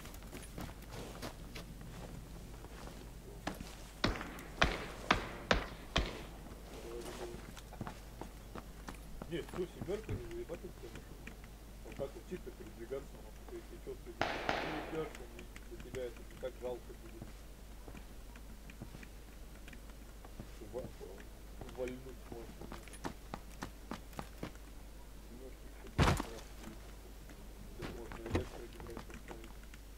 нет, всю семерку не заебать эту машину. Вот так вот чисто передвигаться, но если что, ты не идешь, для тебя это не так жалко будет. Ва- Вальнуть можно. Семерки еще будет раз. Здесь можно электрогидроид поставить.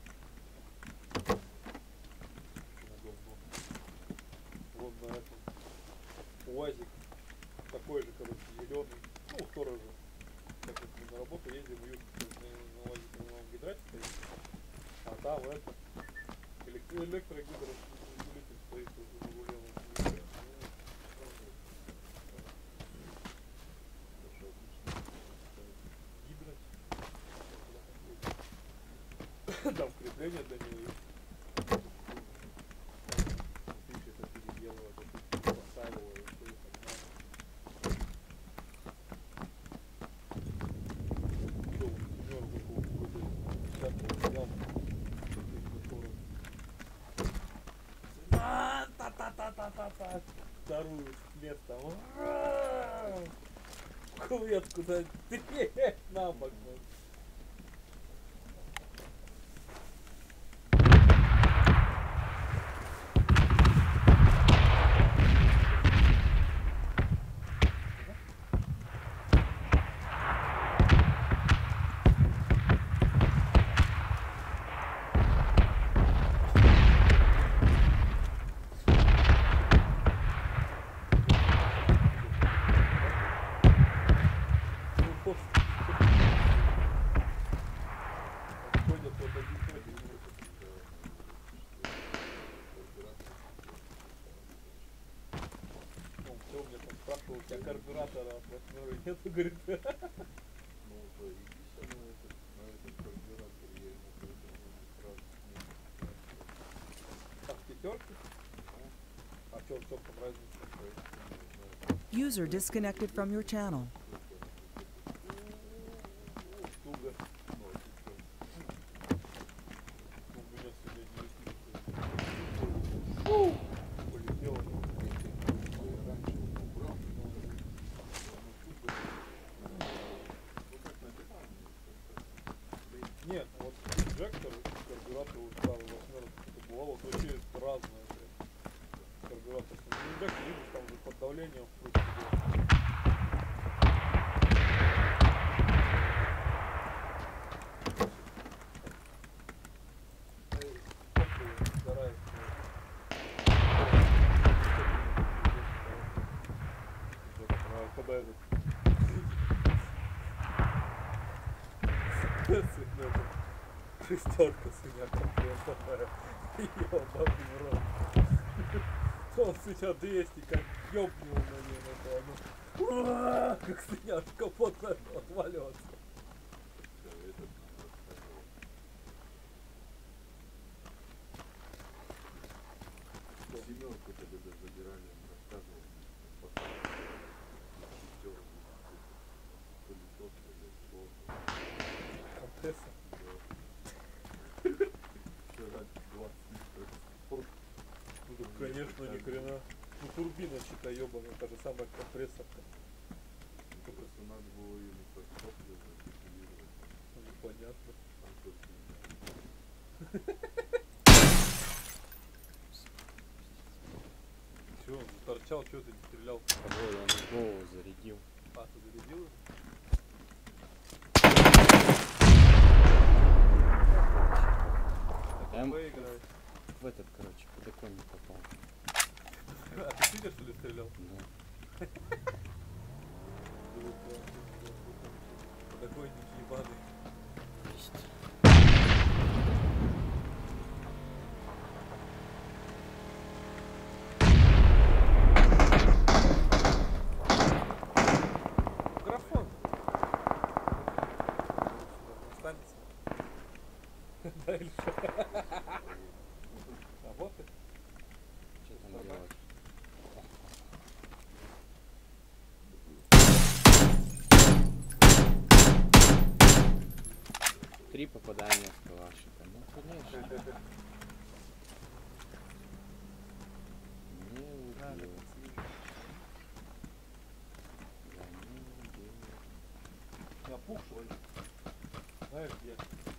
Очень удобно. Вон на этом УАЗик такой же, короче, зеленый. Ну, тоже же. Как вот мы на работу ездим, в Южке на, на УАЗике на новом гидрате стоит. А там это электро электрогидросилитель стоит уже на руле. Гидро. Там крепление для него есть. Ты еще это переделываешь, это ты поставила, и все, и так далее. Всё, вот семерку какую-то десятую взял. А, та-та-та-та-та-та. Вторую с местом. Клетку да ты на бок. Ходят вот один ходит. Ну, все, мне там спрашивал, у тебя карбюратора от восьмеры нету, говорит. Ну, заебись, на этот, на этот карбюратор я ему придумал сразу. Там пятерки? А что, в чем там разница? User disconnected from your channel. Туго. У меня сегодня не полетело. Раньше он убрал, но оно туго. Ну, как на диване. Нет, вот инжектор, карбюратор у старого восьмерки, это бывало, вот вообще разное. Блядь. Карбюратор. Ну, инжектор, видишь, там уже под давлением вкрутит. Когда этот шестерка свинья комплектная. Ёбаный в рот. Он свинья двести, как ёбнул на ней на то. Оно, уа, как свинья от капота отваливаться. Этот нам рассказывал. Семерку тогда забирали, он рассказывал. Пылесос, Компрессор. вчера двадцать литров. Ну так, конечно, ни хрена. Ну турбина чита ёбаная, та же самая компрессорка. Просто надо было ее не под топливо регулировать. Ну непонятно. Там только Чё, он торчал, чё ты не стрелял? Ой, он голову зарядил. А, ты зарядил его? Да, или что? Работает? Что там делать? Три попадания с калашика. Ну, конечно. Не убил. Да, не убил. Я пух, что ли? Знаешь, где?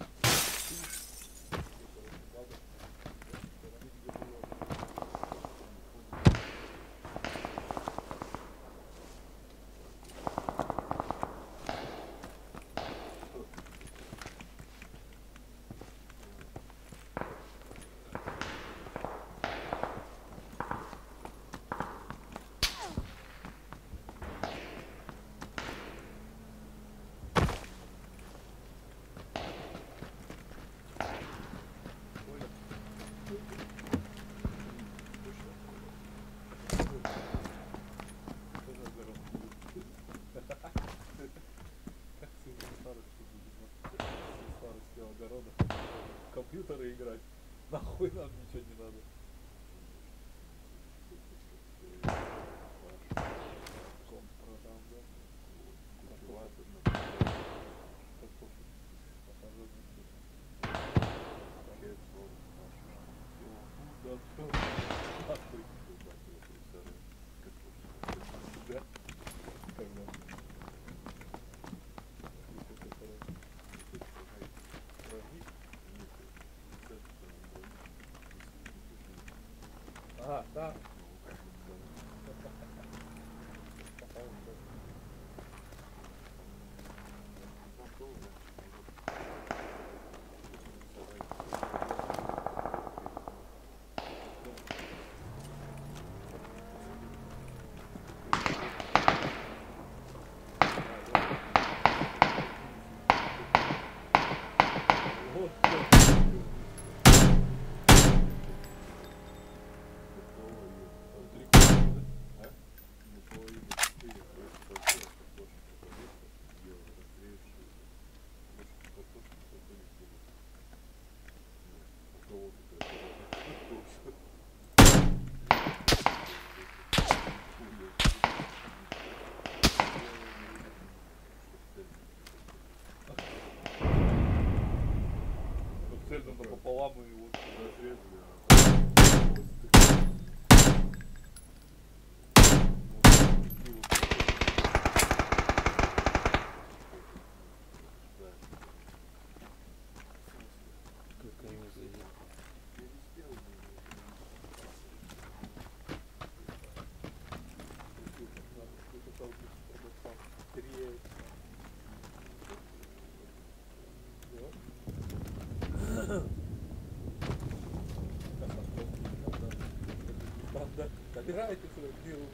Компьютеры играть. Нахуй нам ничего не надо. Комп продам, да? Культиватор, например. Так пофиг. Похоже, не слышно. Пакет, сон, наш. Да, всё. Нахуй. Да? Когда? А, да. Вот, цельно пополам и вот разрезали. Только не заехал. Собирайте сюда миру.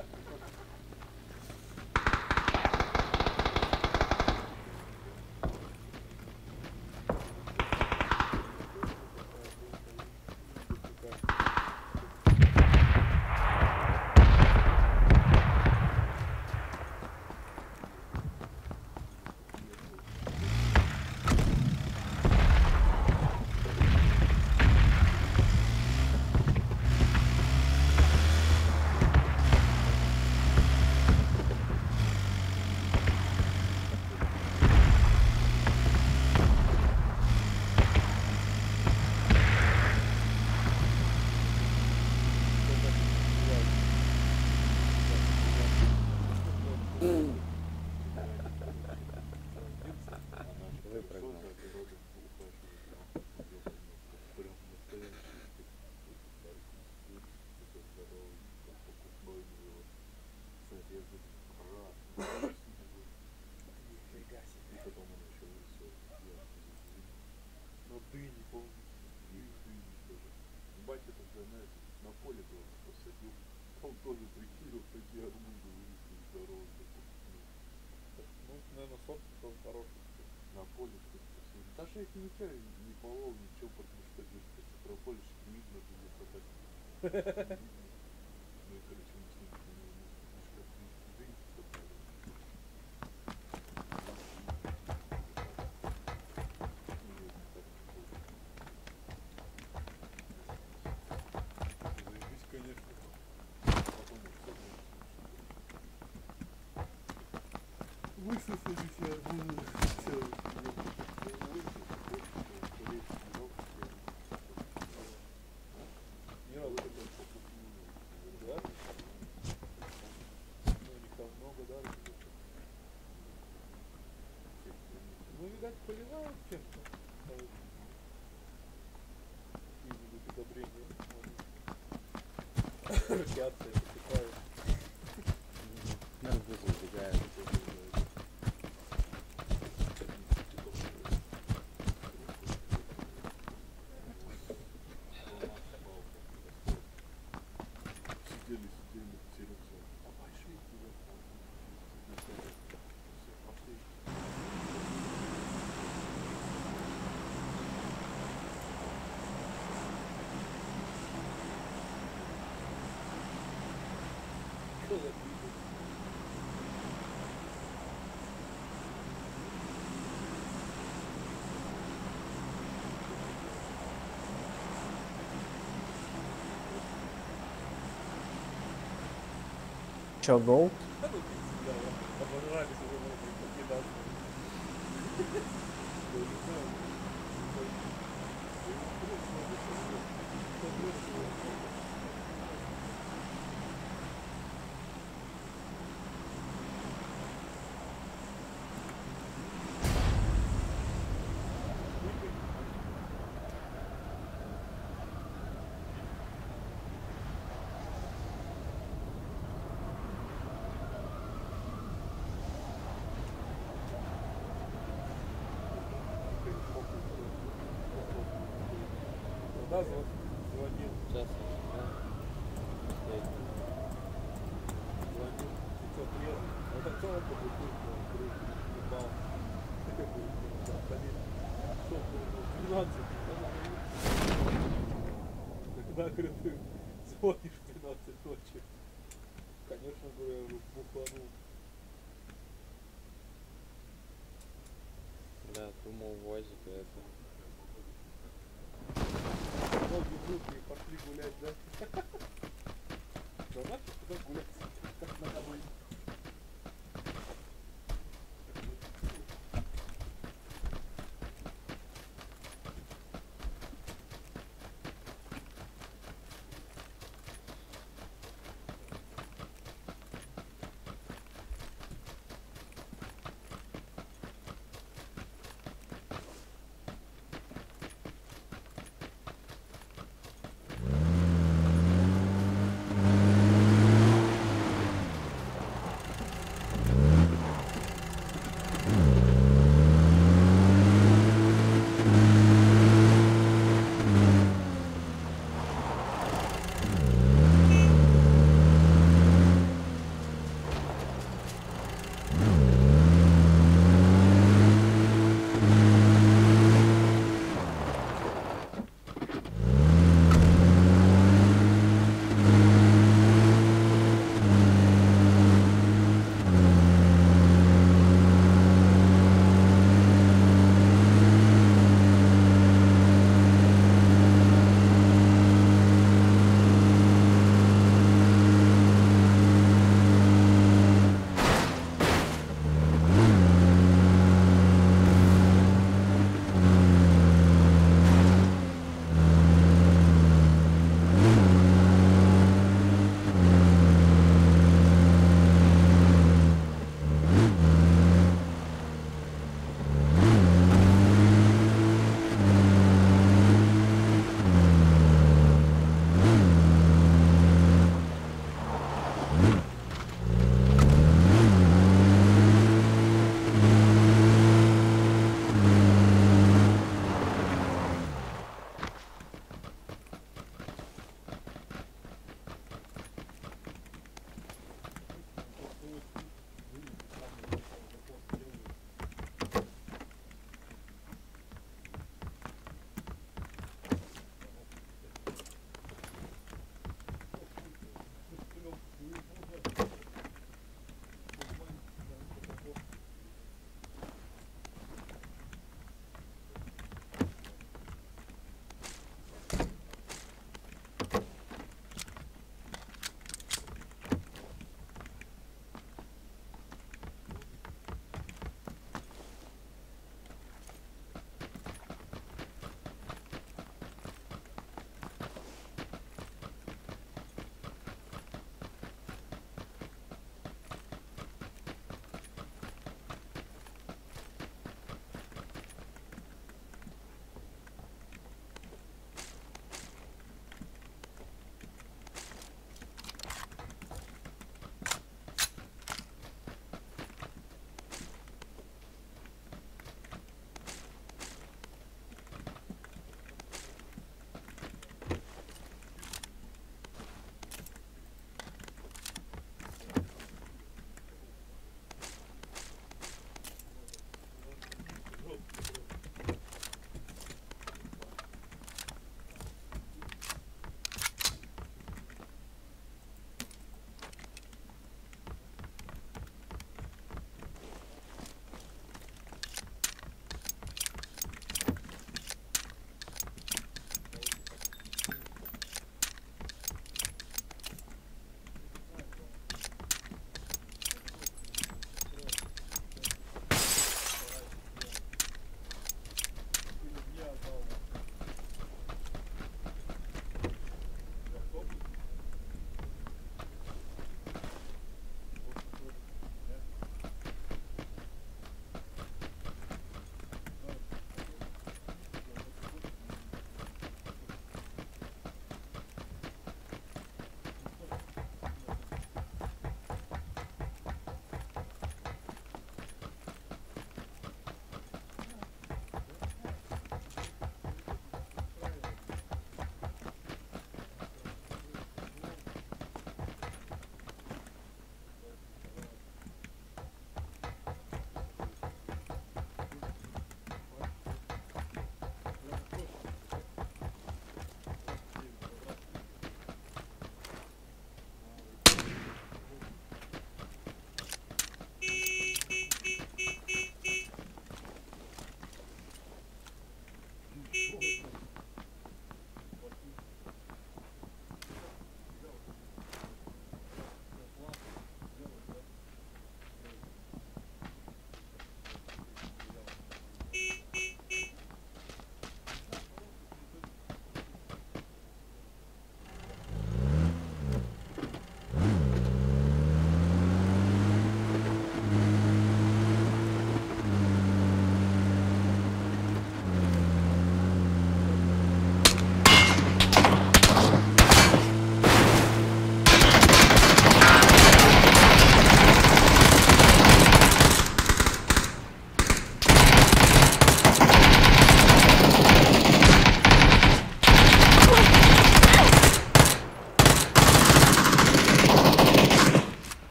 Выпрыгнул. Нифига себе. Ну дыни полностью. Батя тогда, знаешь, на поле был, посадил, он тоже прикинул, такие арбузы выросли здоровые. Ну, наверное, сорт тоже хороший. На поле что-то посадил. Даже их ничего не полол, ничего, потому что говорит, по Петрополе не видно было, как это. Ну и, короче, мы с ним немножко дынь собрали. Не разу такой. Да? Ну, у них там много, да, ребят? Ну, видать, поливают чем-то. Какие-нибудь удобрения. Радиация посыпают. Арбузы убегают. Сидели, сидели, Серега, а пошли туда. Все, пошли. Что за движение? Чё, гол? Да ну ты всегда, да. Обожрались уже можно покидаться. Я не знаю. Да, звон- звонил. Сейчас. Последний. Звонил. пятьсот лет. Вот так целом по бутылку кружку ебал. Такой был, да, столетний. Сколько было? двенадцать. Когда, говорю, ты звонишь в двенадцать ночи. Конечно, говорю, я уже буханул. Да, думал, возит это. Ноги брудные, пошли гулять, да? Да нафиг туда гулять, как на домой.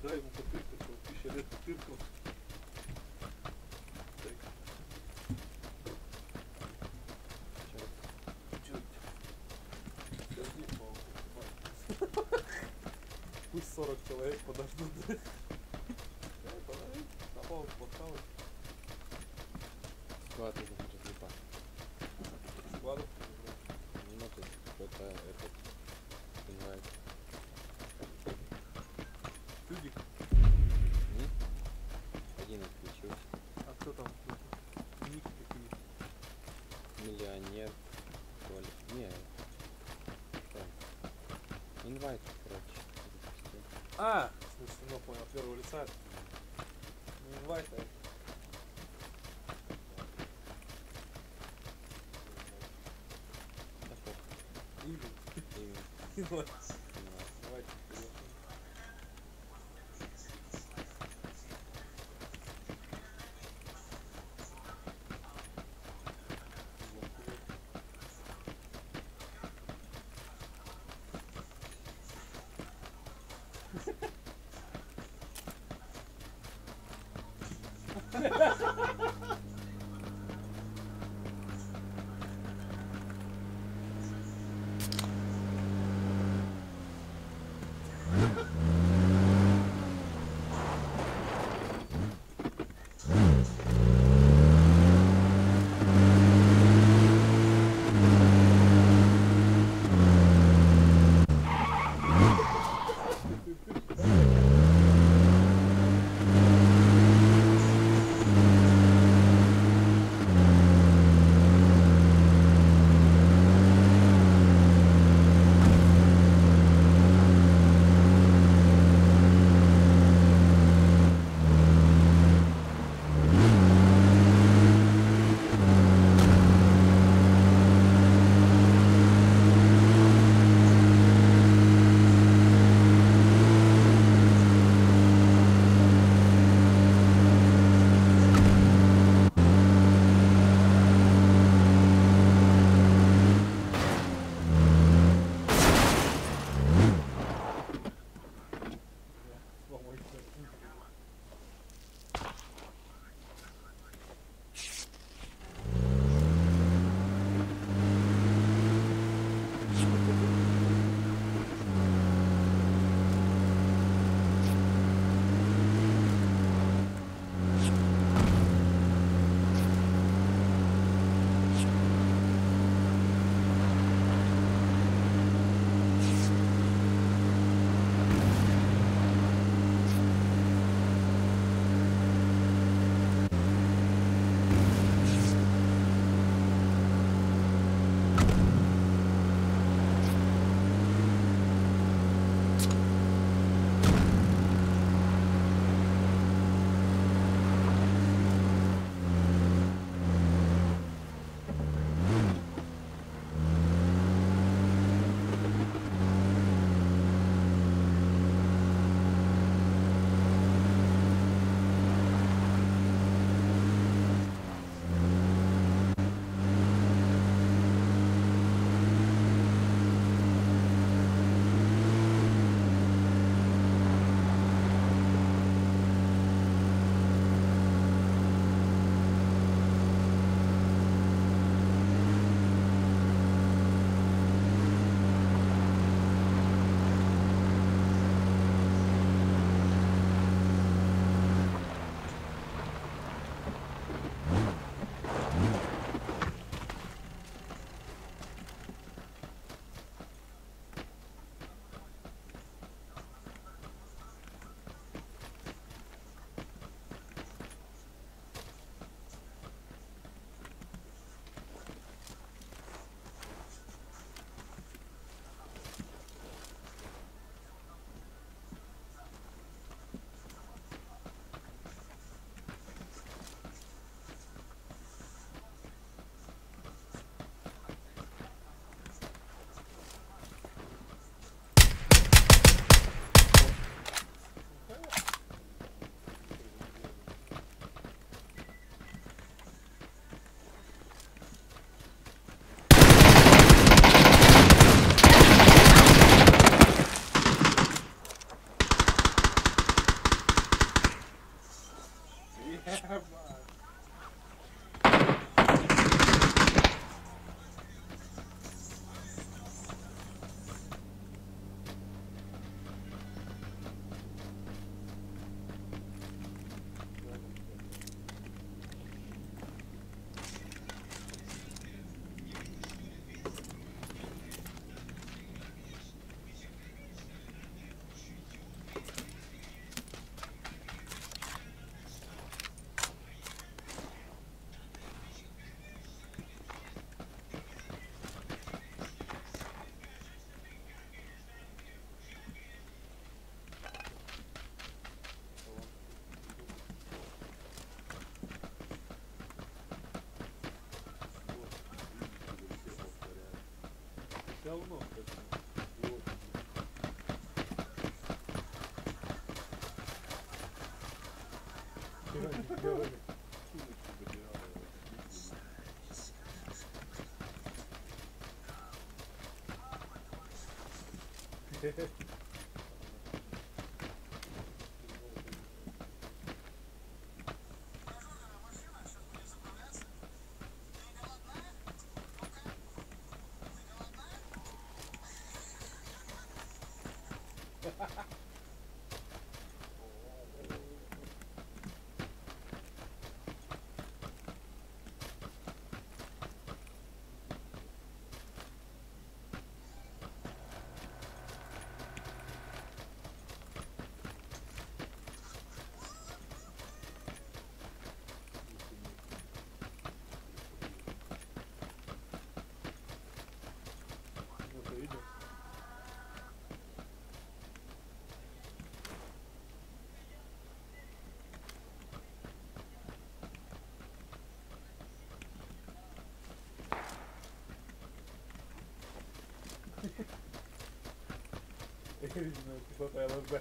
дай ему потыркать, он тысяча лет потыркал. Так. Чё? Сейчас здесь мало снимать. Пусть сорок человек подождут. Эй, подожди, на паузу поставил. Склад это разлипа. Складов. Ну тут какой-то этот, понимаете. Чудик. М? Один отключился. А кто там? Ники какие? Миллионер. То ли. Не. Что? Инвайт, короче. запустил. А! В смысле, ну понял, от первого лица. Не инвайт, а Да похуй. имя. Имя. Инвайт. Инвайт. Давайте, вперед. говно, кстати. Вот. Хера не сделали. Сумочку потеряла. Ну, ты видел? Видно, кислота ЛСД.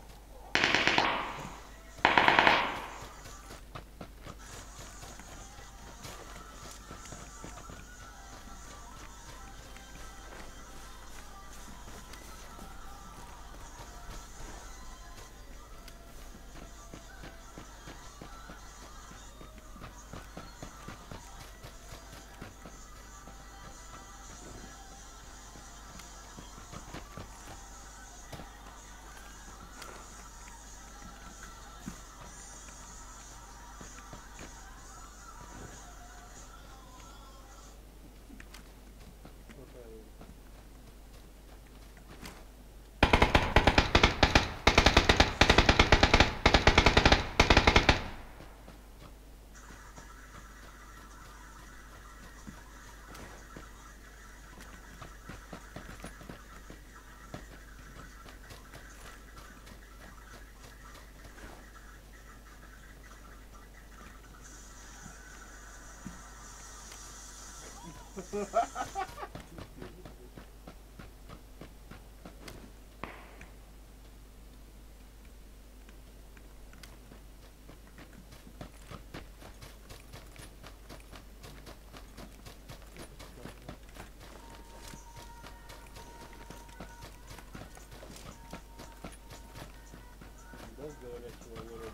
Да, говорящего ворота.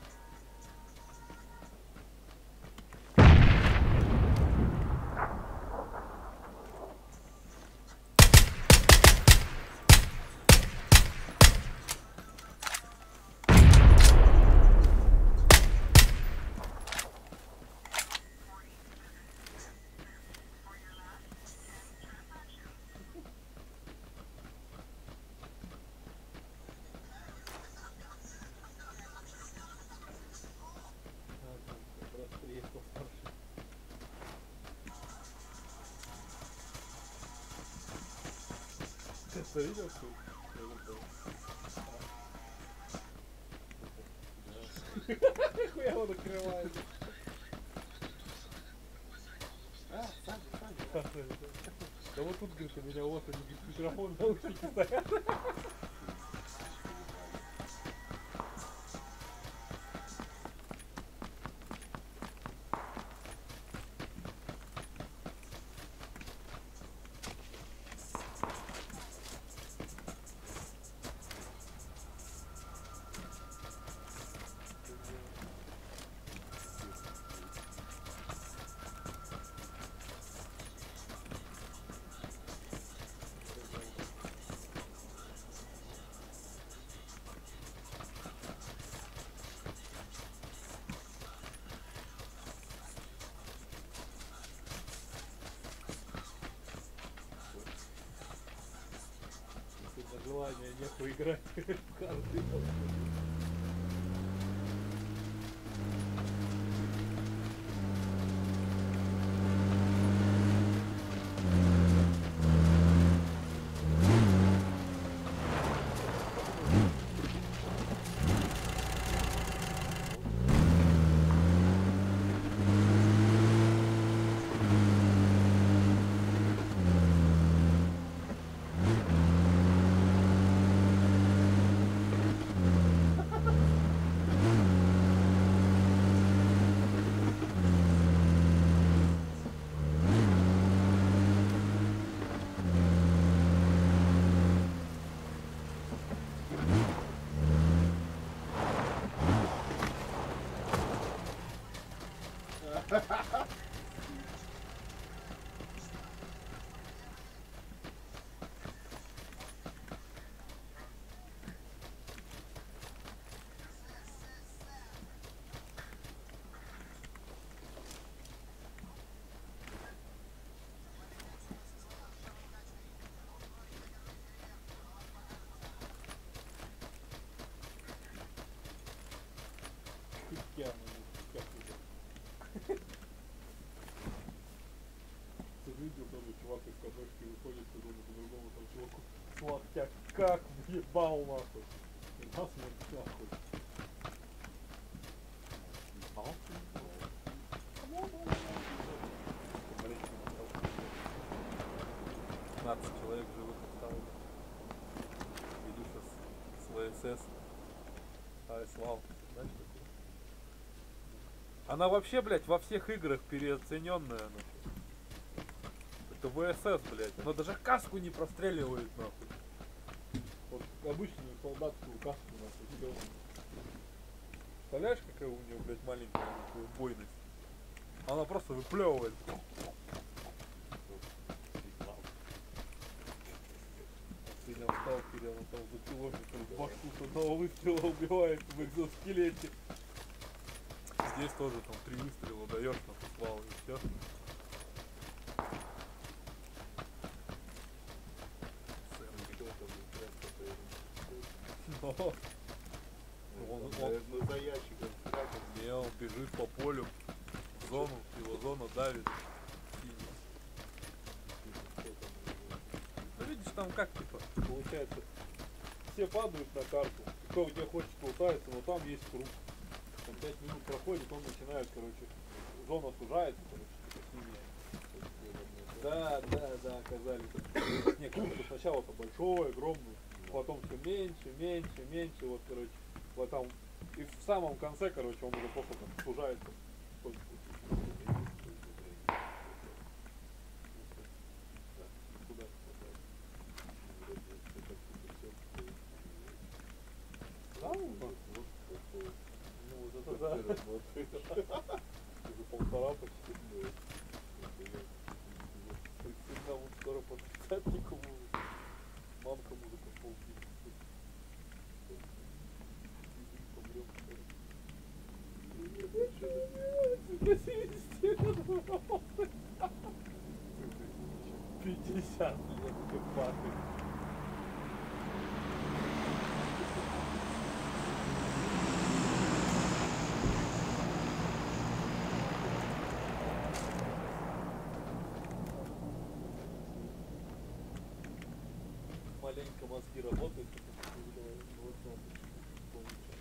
А, там как раз приехал старший. Ты что, видел тут? Я забыл. Нихуя он накрывает. А, Саня, Саня. Саша, да вот тут, говорит, у меня вот они микрофон, наушники стоят. Сегодня желания нету играть в карты. ебал нахуй. И нас мы нахуй. пятнадцать человек живых осталось. Илюша с, с ВСС. Ай, Слава, знаешь такое? Она вообще, блядь, во всех играх переоцененная. Она. Это ВСС, блядь. Она даже каску не простреливает, нахуй. Вот обычную солдатскую каску, нахуй, сделано. Представляешь, какая у нее, блядь, маленькая нахуй, убойность? Она просто выплевывает. Сегодня в сталкере, она там за километр башку с одного выстрела убивает в экзоскелете. Здесь тоже там три выстрела даешь на ствол и все. Но он, он, Наверное, за ящиком спрятался. не, он бежит по полю в зону, его зона давит. Ну видишь, там как типа, получается, все падают на карту, кто где хочет лутается, но там есть круг. Там пять минут проходит, он начинает, короче, зона сужается, короче, типа с ними. Да, да, да, оказались. Не, круг-то сначала-то большой, огромный, потом все меньше, меньше, меньше, вот, короче, вот там, и в самом конце, короче, он уже просто там сужается. Куда? Да, ну, ну, вот это да. Уже полтора почти. Всегда вот скоро по тридцатнику будет. Мамка может по полтиннику. Помрем скоро. пятьдесят лет копаты. Маленько мозги работают, потому что видела, вот он получается.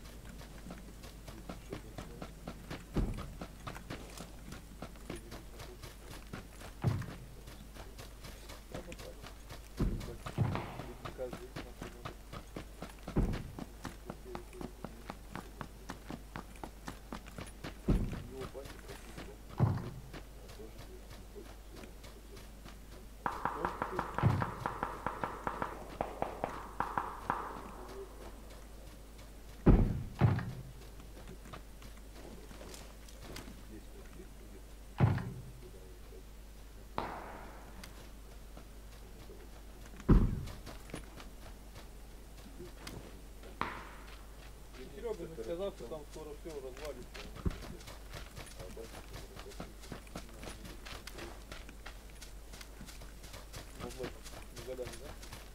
Серега не сказал, что там скоро все развалится. Вот в этом, не годами, да?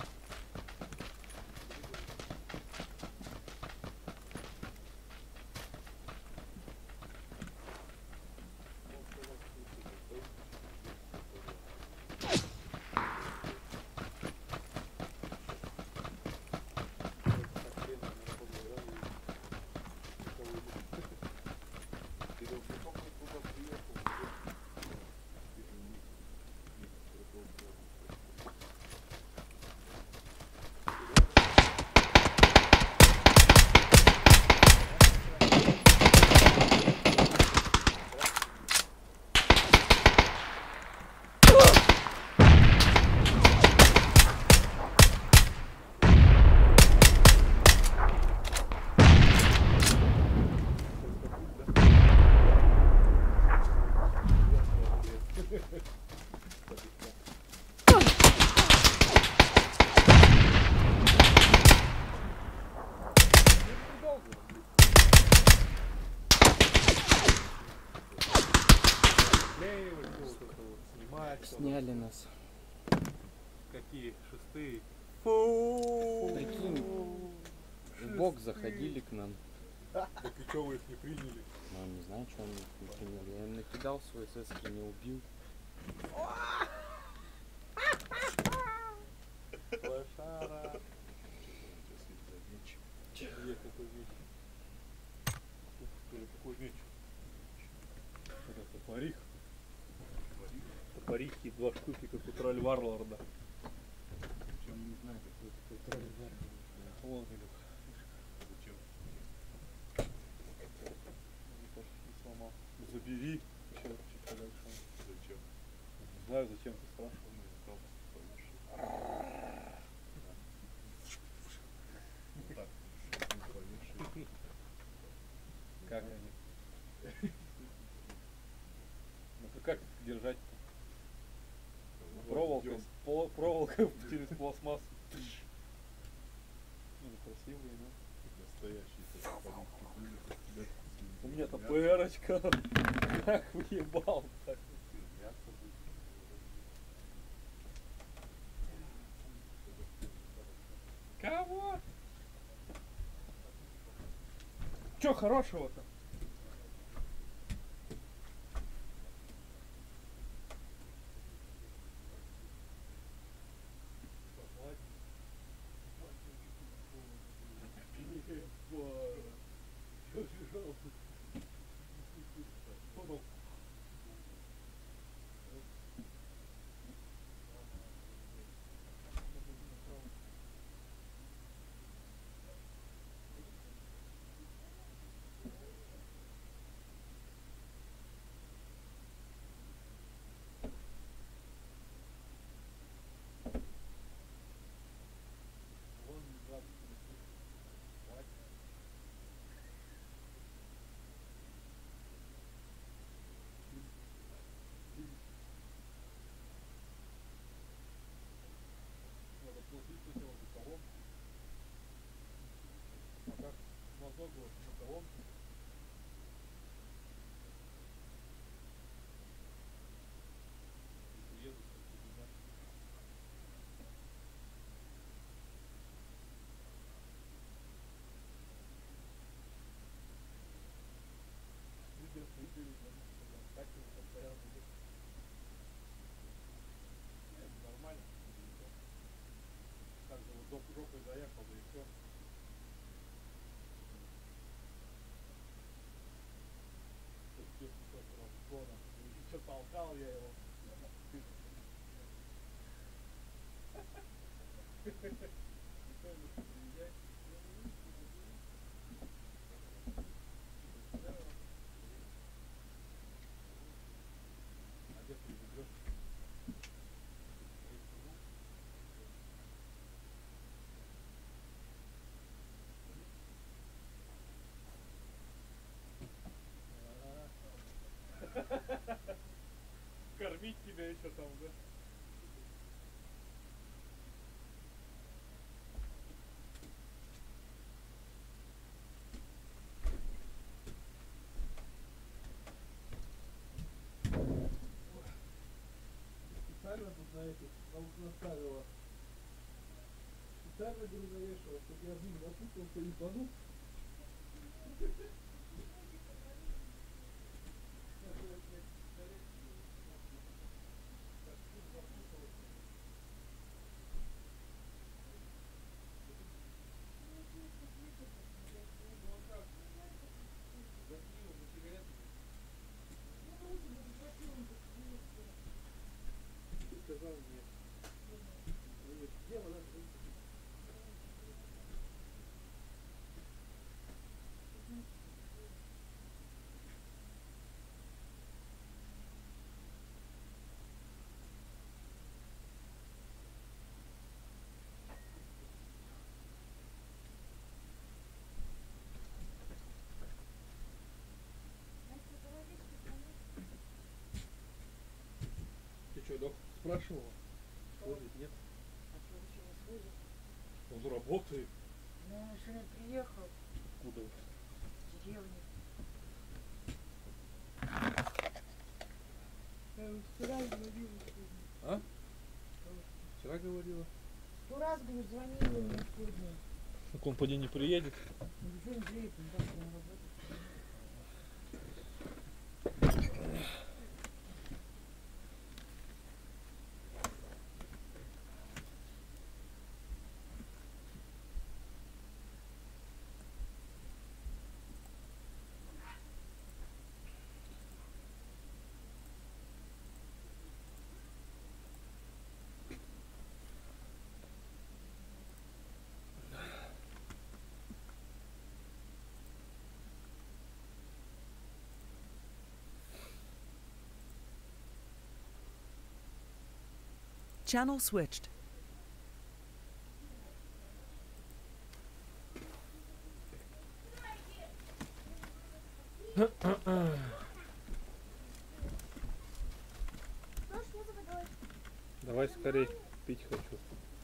Сняли нас. Какие шестые? Фу. Прикинь, в бок заходили к нам. Так и что вы их не приняли? Ну, не знаю, что они не приняли. Я им накидал свой сески, не убил. Лошара. орехи, два штуки, как у тролль Варлорда. Причем не знаю, какой такой тролль Варлорд. Вон, Илюх. Зачем? Тоже не сломал. Ну, забери. Еще чуть подальше. Зачем? Не знаю, зачем ты спрашивал. Он мне сказал, повешай. Вот так. Повешай. Как они? Ну ты как их держать? Проволокой, Идём. с пол- проволокой через пластмассу. Ну, красивые, да? Настоящие политики были. Тебя У меня-то мясо- пэрочка. Как въебал так. мясо будет. Кого? Чё хорошего-то? Надо платить сначала за колонку. А как мазок вот на колонку? Если еду, то поднимать. Видео включили, да, так и постоянно будет. Это нормально. Так же вот жоп- жопой заехал, да и все. Еще толкал я его. А где ты ведешь? Кормить тебя еще там, да? Специально тут на этих наставила. Специально говорю навешивал, чтобы я в них запутался и ебанул. Сказал мне. Где вода? Ты что, доктор спрашивал? Свозит, нет? А что еще не свозит? Он работает. Ну, он еще не приехал Куда? в деревню. Я вот вчера говорила сегодня. А? Вчера говорила. Сто раз, говорю, звонила ему сегодня. Так он по день не приедет. Ну, что он приедет, он так он работает. Channel switched. Давай скорей, пить хочу.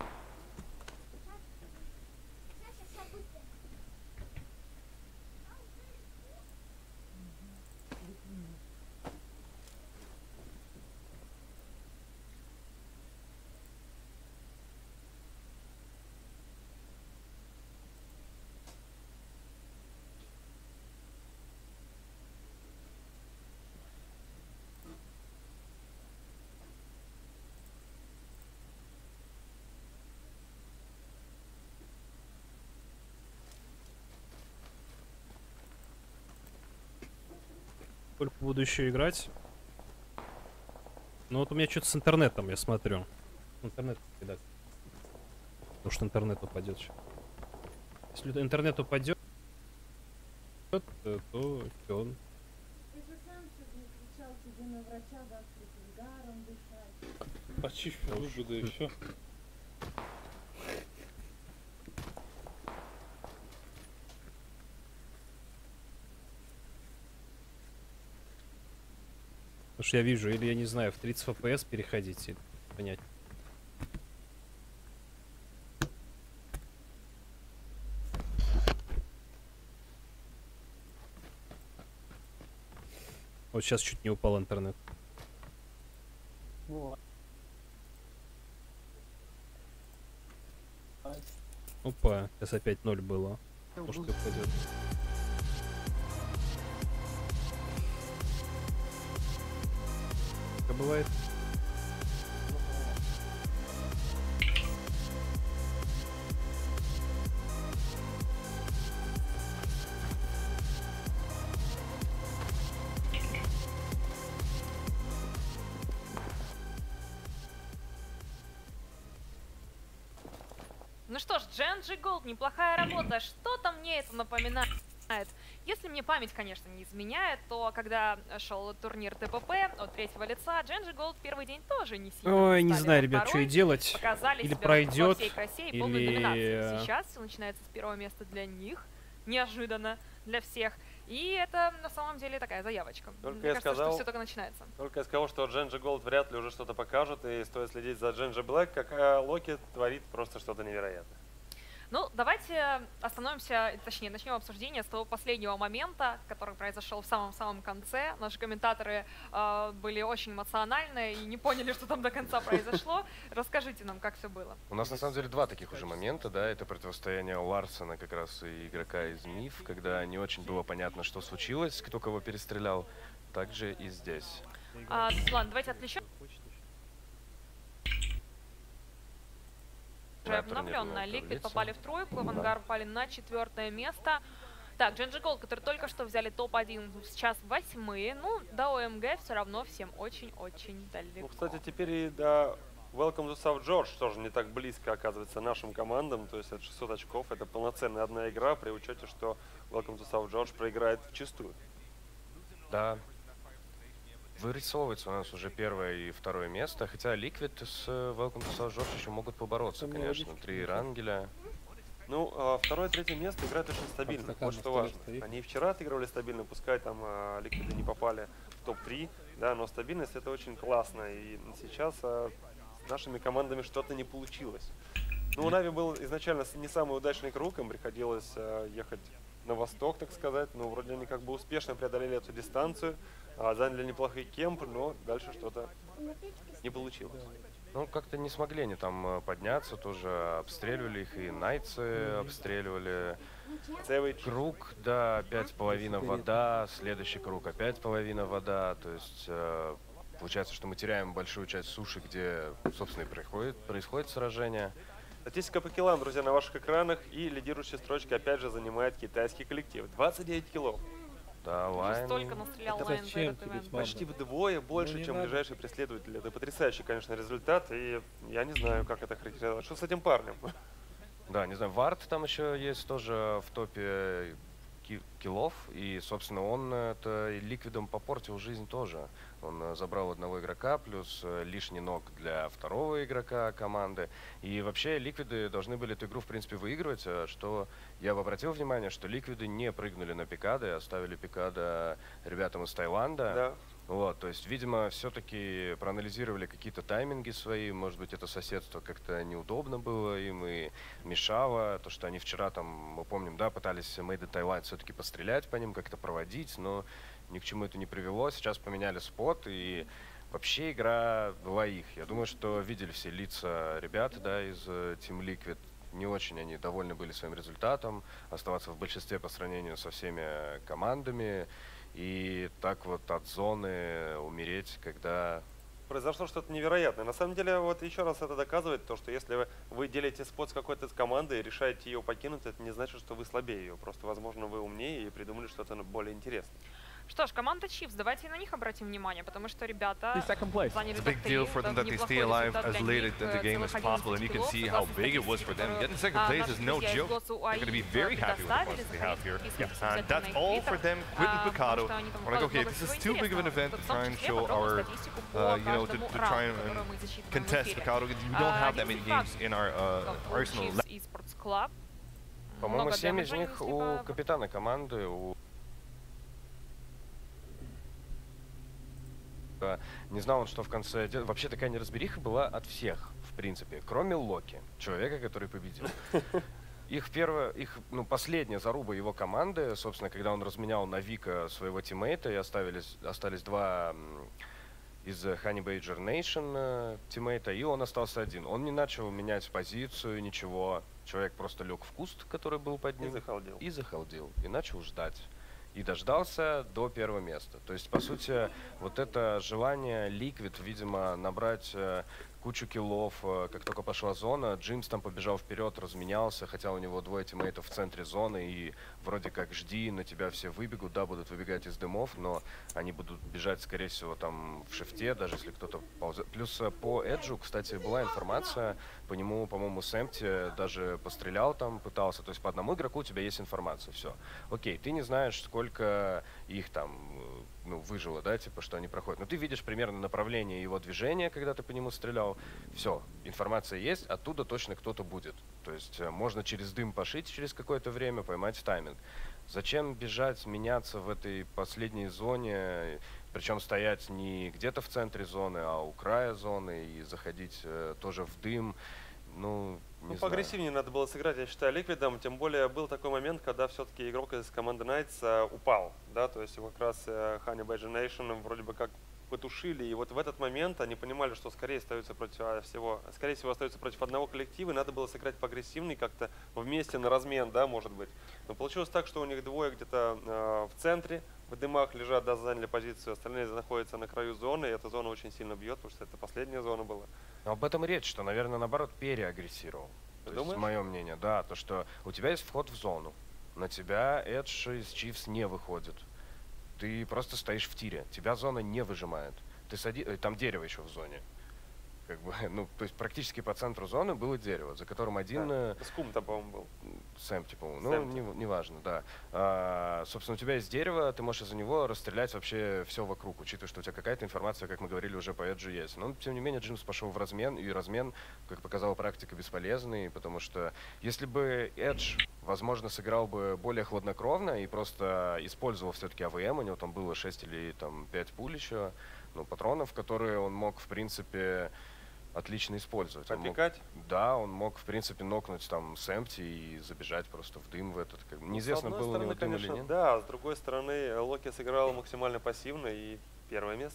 Только буду еще играть. Ну вот у меня что-то с интернетом, я смотрю. Интернет да. Потому что интернет упадет сейчас. Если интернет упадет, то, то все. Ты же сам сегодня кричал тебе на врача завтра перегаром дышать. Почти зубы, да и все. Потому что я вижу, или я не знаю, в тридцать эф пи эс переходить, или понять. Вот сейчас чуть не упал интернет. Опа, сейчас опять ноль было. Может упадет. Это бывает. Ну что ж, Дженджи Голд, неплохая работа. Что-то мне это напоминает. Если мне память, конечно, не изменяет, то когда шел турнир ТПП от третьего лица, Дженджи Голд первый день тоже не сильно. Ой, не отстали. знаю, А ребят, что второй и делать. показали Или себя пройдет, во всей красе и полной или- доминации. Сейчас все начинается с первого места для них, неожиданно для всех. И это на самом деле такая заявочка. Только Мне я кажется, сказал- что все только начинается. Только я сказал, что Дженджи Голд вряд ли уже что-то покажут, и стоит следить за Дженджи Блэк, какая Локи творит просто что-то невероятное. Ну, давайте остановимся, точнее, начнем обсуждение с того последнего момента, который произошел в самом-самом конце. Наши комментаторы э, были очень эмоциональны и не поняли, что там до конца произошло. Расскажите нам, как все было. У нас на самом деле два таких уже момента, да, это противостояние Ларсона как раз и игрока из МИФ, когда не очень было понятно, что случилось, кто кого перестрелял, также и здесь. А, ладно, давайте отвлечем. Уже На турнире обновленно. много Ликвид лица. попали в тройку, Авангард попали на четвертое место. Так, Дженджи Голд, которые только что взяли топ один, сейчас восьмые. Ну, до ОМГ все равно всем очень-очень далеко. Ну, кстати, теперь и до Welcome to South George тоже не так близко оказывается нашим командам, то есть это шестьсот очков, это полноценная одна игра, при учете, что Welcome to South George проиграет вчистую. Да. Вырисовывается у нас уже первое и второе место, хотя Liquid с э, Welcome to South George еще могут побороться, Там конечно. логично. Три рангеля. Ну, а второе, третье место играют очень стабильно, стакан вот на что столе важно. стоит. Они и вчера отыгрывали стабильно, пускай там а, Ликвиды не попали в топ три, да, но стабильность это очень классно, и сейчас а, с нашими командами что-то не получилось. Ну, у Нави был изначально с- не самый удачный круг, им приходилось а, ехать на восток, так сказать, но вроде они как бы успешно преодолели эту дистанцию, а, заняли неплохой кемп, но дальше что-то не получилось. Ну, как-то не смогли они там э, подняться, тоже обстреливали их, и Найтсы обстреливали. Savage. Круг, да, опять половина вода, следующий круг опять половина вода, то есть э, получается, что мы теряем большую часть суши, где, собственно, и происходит, происходит сражение. Статистика по киллам, друзья, на ваших экранах, и лидирующие строчки опять же занимает китайский коллектив. двадцать девять киллов. Да, Уже Лайн. столько настрелял Это Лайн за зачем этот тебе, ивент. мама? Почти вдвое больше, Ну, не чем надо. ближайший преследователь. Это потрясающий, конечно, результат, и я не знаю, как это характеризовать. Что с этим парнем? Да, не знаю, Вард там еще есть тоже в топе ки- киллов, и, собственно, он э, это Ликвидом попортил жизнь тоже. Он э, забрал одного игрока, плюс э, лишний ног для второго игрока команды. И вообще Ликвиды должны были эту игру, в принципе, выигрывать, э, что я бы обратил внимание, что Ликвиды не прыгнули на Пикада, оставили Пикада ребятам из Таиланда. Да. Вот, то есть, видимо, все-таки проанализировали какие-то тайминги свои, может быть, это соседство как-то неудобно было им и мешало, то, что они вчера там, мы помним, да, пытались Made in Thailand все-таки пострелять по ним, как-то проводить, но ни к чему это не привело. Сейчас поменяли спот, и вообще игра была их. Я думаю, что видели все лица ребят, да, из э, Team Liquid. Не очень они довольны были своим результатом, оставаться в большинстве по сравнению со всеми командами. И так вот от зоны умереть, когда... Произошло что-то невероятное. На самом деле, вот еще раз это доказывает то, что если вы, вы делите спот с какой-то командой и решаете ее покинуть, это не значит, что вы слабее ее. Просто, возможно, вы умнее и придумали что-то более интересное. Что ж, команда Chiefs, давайте и на них обратим внимание, потому что ребята заняли It's a big deal for them that they stay alive as late in the game as possible, and you can see how big it was for them. Getting second place is no joke. They're going to be very happy with the points they have here. And that's all for them. Quentin Picado. We're like, okay, this is too big of an event to try and show our, uh, you know, to, to try and contest Picado. We don't have that many games in our uh, arsenal. По-моему, семь из них у капитана команды, у... Не знал он, что в конце... Вообще такая неразбериха была от всех, в принципе, кроме Локи, человека, который победил. Их первая, их, ну, последняя заруба его команды, собственно, когда он разменял на Вика своего тиммейта, и оставились, остались два из Honey Badger Nation тиммейта, и он остался один. Он не начал менять позицию, ничего. Человек просто лег в куст, который был под ним. И захалдил. И захалдил. И начал ждать. И дождался до первого места. То есть, по сути, вот это желание Liquid, видимо, набрать э, кучу киллов, э, как только пошла зона, Джимс там побежал вперед, разменялся, хотя у него двое тиммейтов в центре зоны, и вроде как жди, на тебя все выбегут, да, будут выбегать из дымов, но они будут бежать, скорее всего, там в шифте, даже если кто-то ползет. Плюс э, по Эджу, кстати, была информация, по нему, по-моему, Сэмпти даже пострелял там, пытался, то есть по одному игроку у тебя есть информация, все. Окей, ты не знаешь, сколько их там, ну, выжило, да, типа, что они проходят. Но ты видишь примерно направление его движения, когда ты по нему стрелял. Все, информация есть, оттуда точно кто-то будет. То есть э, можно через дым пошить через какое-то время, поймать тайминг. Зачем бежать, меняться в этой последней зоне, причем стоять не где-то в центре зоны, а у края зоны и заходить э, тоже в дым? Ну, ну поагрессивнее надо было сыграть, я считаю, Ликвидом. Тем более был такой момент, когда все-таки игрок из команды Knights э, упал. Да, то есть его как раз э, Honey Badger Nation вроде бы как потушили. И вот в этот момент они понимали, что скорее остаются против всего, скорее всего остаются против одного коллектива. И надо было сыграть поагрессивнее, как-то вместе на размен, да, может быть. Но получилось так, что у них двое где-то э, в центре, в дымах лежат, да, заняли позицию, остальные находятся на краю зоны, и эта зона очень сильно бьет, потому что это последняя зона была. Но об этом и речь, что, наверное, наоборот, переагрессировал. Ты то думаешь? есть, мое мнение, да, то, что у тебя есть вход в зону, на тебя Эдж из Chiefs не выходит. Ты просто стоишь в тире, тебя зона не выжимает. Ты сади... Там дерево еще в зоне. Как бы, ну, то есть практически по центру зоны было дерево, за которым один... Да. Скум-то, по-моему, был. Сэмпти, по-моему. Ну, не, не важно, да. А, собственно, у тебя есть дерево, ты можешь из-за него расстрелять вообще все вокруг, учитывая, что у тебя какая-то информация, как мы говорили, уже по Эджу есть. Но, тем не менее, Джимс пошел в размен, и размен, как показала практика, бесполезный, потому что если бы Эдж, возможно, сыграл бы более хладнокровно и просто использовал все-таки АВМ, у него там было шесть или там пять пуль еще, ну, патронов, которые он мог, в принципе, отлично использовать. Попикать? Он мог, да, он мог, в принципе, нокнуть там Сэмпти и забежать просто в дым в этот. Как, ну, неизвестно, было у него дым или нет. Да, с другой стороны, Локи сыграл максимально пассивно и первое место.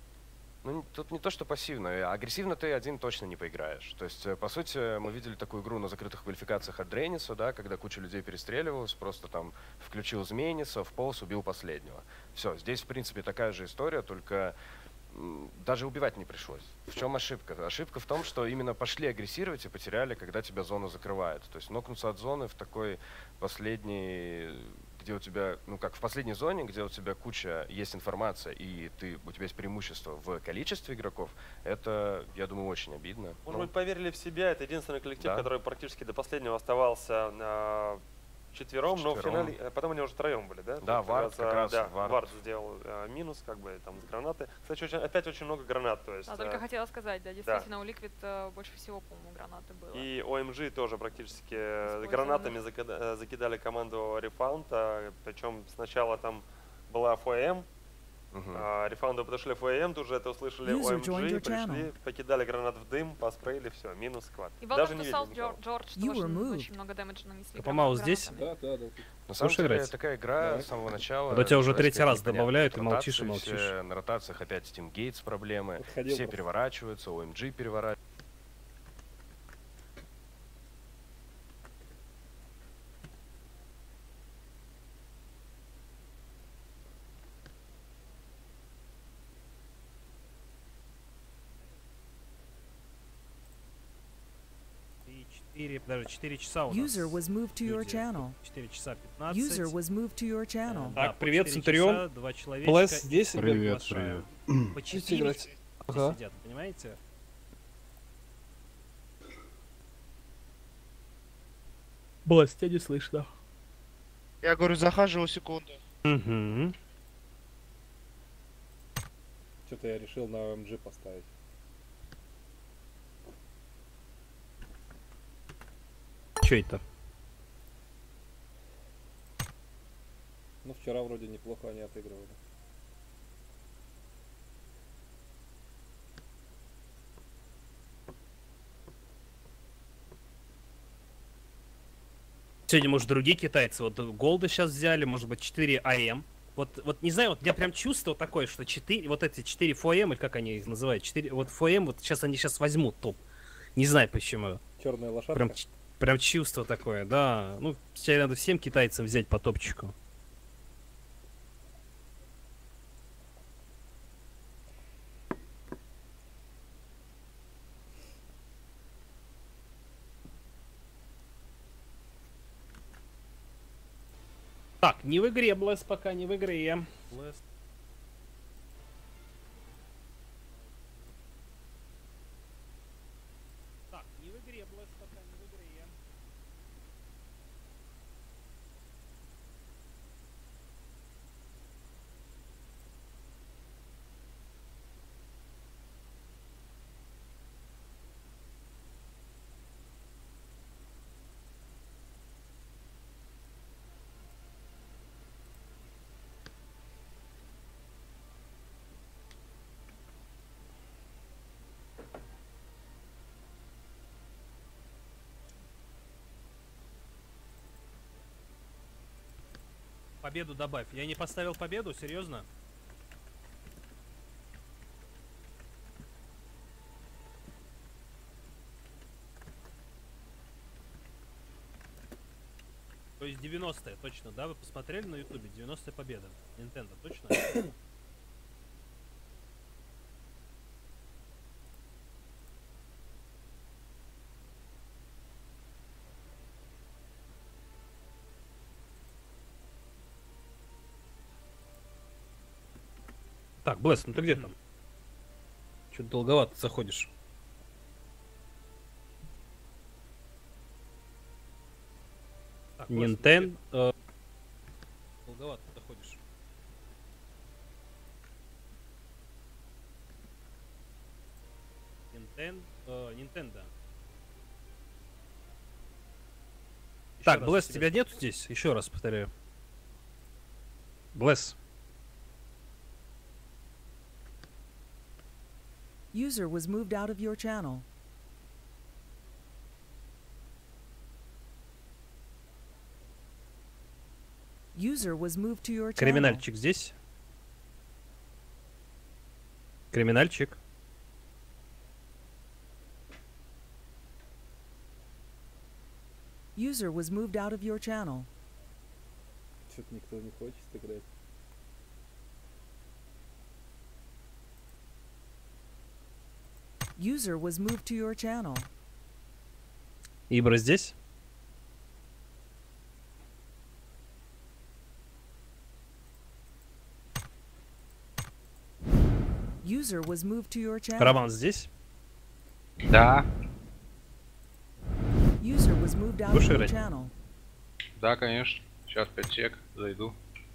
Ну, тут не то, что пассивно. Агрессивно ты один точно не поиграешь. То есть, по сути, мы видели такую игру на закрытых квалификациях от Дрейниса, да, когда куча людей перестреливалась, просто там включил Змейниса, вполз, убил последнего. Все, здесь, в принципе, такая же история, только даже убивать не пришлось. В чем ошибка? Ошибка в том, что именно пошли агрессировать и потеряли, когда тебя зона закрывает. То есть нокнуться от зоны в такой последней, где у тебя, ну как в последней зоне, где у тебя куча есть информация и ты, у тебя есть преимущество в количестве игроков, это, я думаю, очень обидно. Может быть, поверили в себя. Это единственный коллектив, да, который практически до последнего оставался э, четвером, но в финале, а потом они уже втроем были, да? Да, Вард как раз, да, Вард. Вард сделал а, минус, как бы, там, с гранаты. Кстати, очень, опять очень много гранат, то есть... А, только а, хотела сказать, да, действительно, да. у Liquid а, больше всего, по-моему, гранаты было. И о эм джи тоже практически гранатами закида, закидали команду Refound, а, причем сначала там была эф о эм, Uh-huh. а, Рефаунду подошли эф о эм, тут же это услышали о эм джи, пришли, покидали гранат в дым, поспрейли, все, минус склад. И даже не видели никого. Джордж тоже очень много дэмэджа нанесли. По-моему, здесь? Да, да, да. На самом деле, такая игра с самого начала... Когда тебя уже третий раз добавляют, и молчишь, и молчишь. Все, на ротациях опять Steam Gates проблемы, Подходил все просто. переворачиваются, о эм джи переворачиваются. Даже четыре часа у нас. User was moved to your channel. четыре часа пятнадцать. User was moved to your channel. Так, привет, Центурион. Два человечка. Блэс здесь? Привет, привет. По четыре ага. сидят, понимаете? Блэс, тебя не слышно. Я говорю, захаживаю секунду. Угу. Что-то я решил на о эм джи поставить. Че это? Ну, вчера вроде неплохо они отыгрывали. Сегодня, может, другие китайцы. Вот голды сейчас взяли, может быть, четыре а эм. Вот, вот не знаю, вот я прям чувство такое, что четыре, вот эти четыре эф о эм, или как они их называют, четыре, вот эф о эм, вот сейчас они сейчас возьмут топ. Не знаю почему. Черная лошадка. Прям, прям чувство такое, да. Ну, сейчас надо всем китайцам взять по топчику. Так, не в игре, Блэс, пока не в игре. Блэс. Так, не в игре, Блэс, пока не в игре. Победу добавь. Я не поставил победу, серьезно? То есть девяностая, точно, да? Вы посмотрели на ютубе? девяностая победа. Nintendo, точно? Так, Блэс, ну ты где там? Чё-то долговато заходишь. Nintendo. Э... Долговато заходишь. Nintendo. Э, Nintendo. Еще так, Блэс, тебя нету здесь? Еще раз повторяю. Блэс. User was moved out of your channel. User was moved to your channel. Криминальчик здесь? Криминальчик. User was moved out of your channel. Что-то никто не хочет играть. User was moved to your channel. Ибра здесь? User was moved to your channel. Роман здесь? Да. User was moved out of your channel. Да, конечно. Сейчас пять сек, зайду.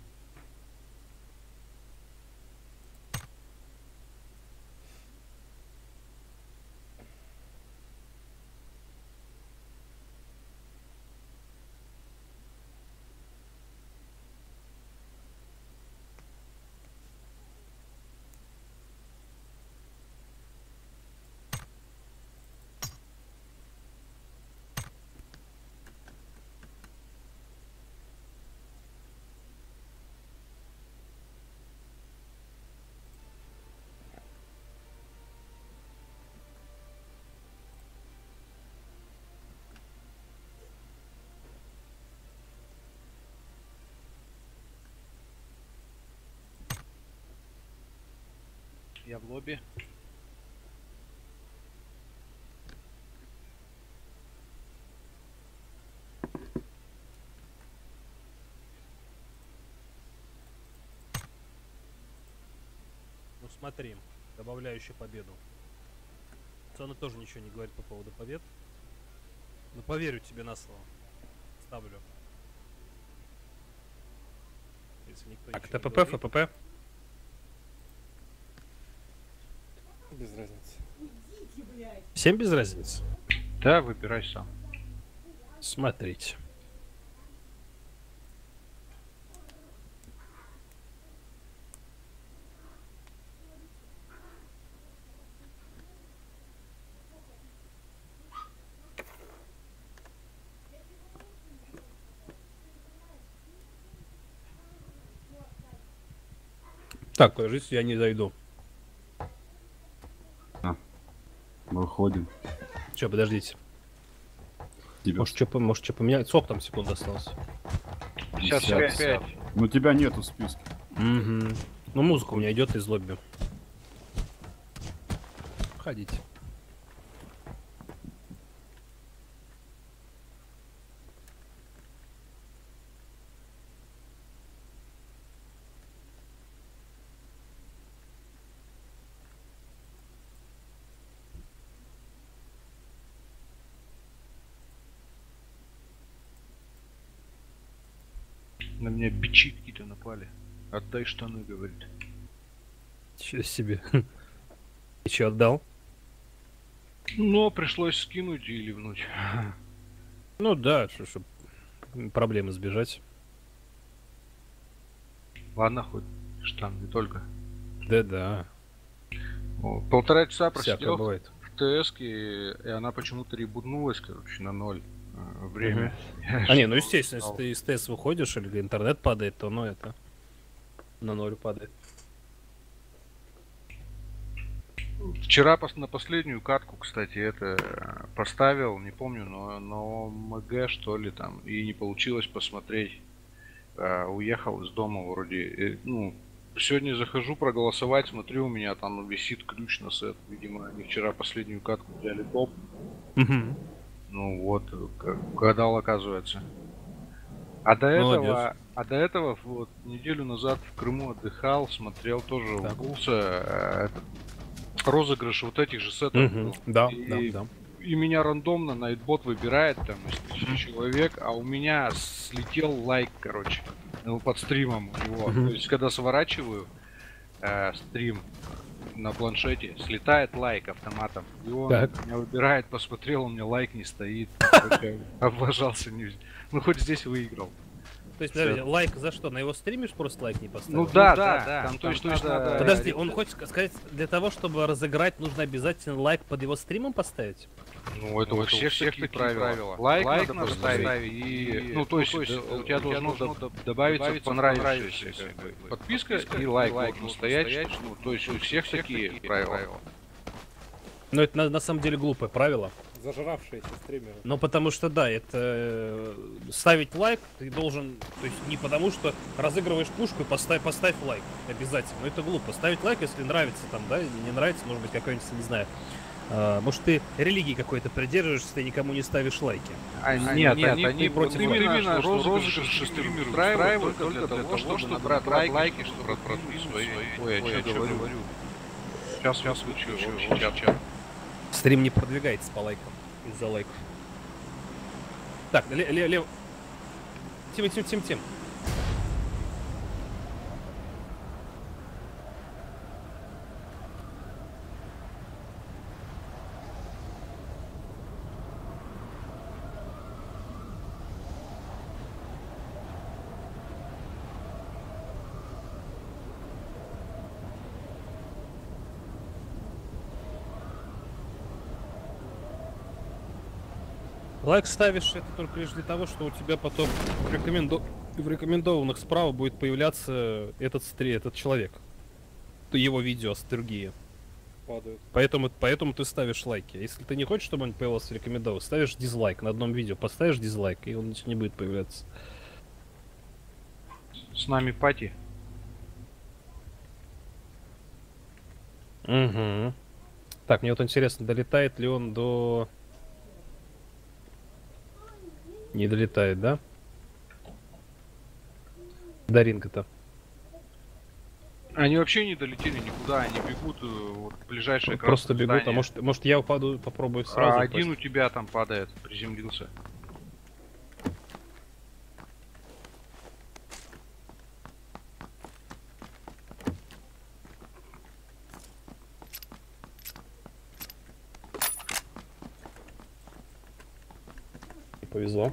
Я в лобби. Ну смотри, добавляющий победу. Цена тоже ничего не говорит по поводу побед. Но поверю тебе на слово. Ставлю. Если никто Так, ничего не ТПП, говорит. ФПП. Без разницы. Всем без разницы? Да, выбирай сам. Смотрите. Так, кажется, я не зайду. Выходим. Че, подождите. Тебя. Может, что может, что поменять? Сколько там секунд осталось? пятьдесят пять. Ну тебя нету в списке. Угу. Ну музыка у меня идет из лобби. Ходите. На меня бичи какие-то напали. Отдай штаны, говорит. Чё себе. Ты чё отдал? Ну, пришлось скинуть и ливнуть. Ну да, чтобы проблем избежать. Ладно, хоть штан, не только. Да-да. О, полтора часа Всякое просидел бывает. в ТСке, и она почему-то ребутнулась, короче, на ноль э, время. Мгм. А не, ну естественно, если ты из ТС выходишь или интернет падает, то ну это на ноль падает. Вчера пос- на последнюю катку, кстати, это э, поставил, не помню, но, но МГ что ли там, и не получилось посмотреть. Э, уехал из дома вроде, э, ну, сегодня захожу проголосовать, смотрю, у меня там висит ключ на сет, видимо, они вчера последнюю катку взяли топ. Мгм. Ну вот, к- угадал, оказывается. А до Молодец. этого, а до этого вот неделю назад в Крыму отдыхал, смотрел тоже у Булса э, этот, розыгрыш вот этих же сетов. Мгм. был. Да, и, да, да. и меня рандомно Найтбот выбирает там из тысячи человек, а у меня слетел лайк, короче, ну, под стримом у него. Мгм. То есть, когда сворачиваю э, стрим на планшете, слетает лайк автоматом. И он Так. меня выбирает, посмотрел, у меня лайк не стоит. Короче, облажался. не- Ну, хоть здесь выиграл. То есть, Всё. подожди, лайк за что? На его стриме ж просто лайк не поставил? Ну да, да, да. Там, то есть, то есть надо... Подожди, он хочет ска- сказать, для того, чтобы разыграть, нужно обязательно лайк под его стримом поставить? Ну, это у всех, всех такие правила. Лайк, надо поставить, и... Ну, то есть, да, у тебя должно доб- добавиться понравившееся. как бы, Подписка и лайк должен стоять. Ну, то есть, у всех такие правила. Ну, это на, на самом деле глупое правило. Зажравшиеся стримеры. Ну, потому что, да, это э, ставить лайк ты должен, то есть не потому что разыгрываешь пушку и поставь, поставь лайк обязательно. Но это глупо. Ставить лайк, если нравится там, да, или не нравится, может быть, какой-нибудь, не знаю. э, может, ты религии какой-то придерживаешься, ты никому не ставишь лайки. А, нет, нет, они, они ты против вот лайка. именно, что розыгрыши стримеры устраивают только для того, чтобы набрать лайки, чтобы продвинуть свои... Ой, я что говорю? Сейчас, сейчас выключу, чат, чат. Стрим не продвигается по лайкам, из-за лайков. Так, ле ле лев... Тим, Тим, Тим, Тим. Лайк ставишь это только лишь для того, что у тебя потом в, рекоменду... в рекомендованных справа будет появляться этот стри... этот человек. Его видео с другие. Падают. Поэтому, поэтому ты ставишь лайки. Если ты не хочешь, чтобы он появился в рекомендованных, ставишь дизлайк. На одном видео поставишь дизлайк, и он не будет появляться. С нами пати. Угу. Так, мне вот интересно, долетает ли он до... Не долетает, да? До ринга-то. Они вообще не долетели никуда, они бегут э, вот, в ближайшее Просто бегут, здание. а может, может я упаду, попробую сразу. А один упасть. у тебя там падает, приземлился. Повезло.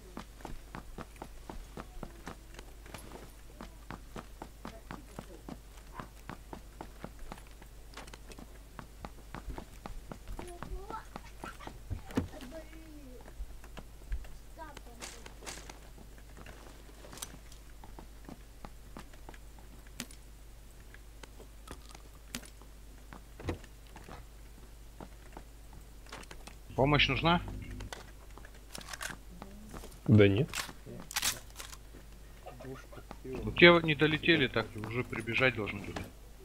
Помощь нужна? Да нет. Ну те не долетели, так уже прибежать должны были.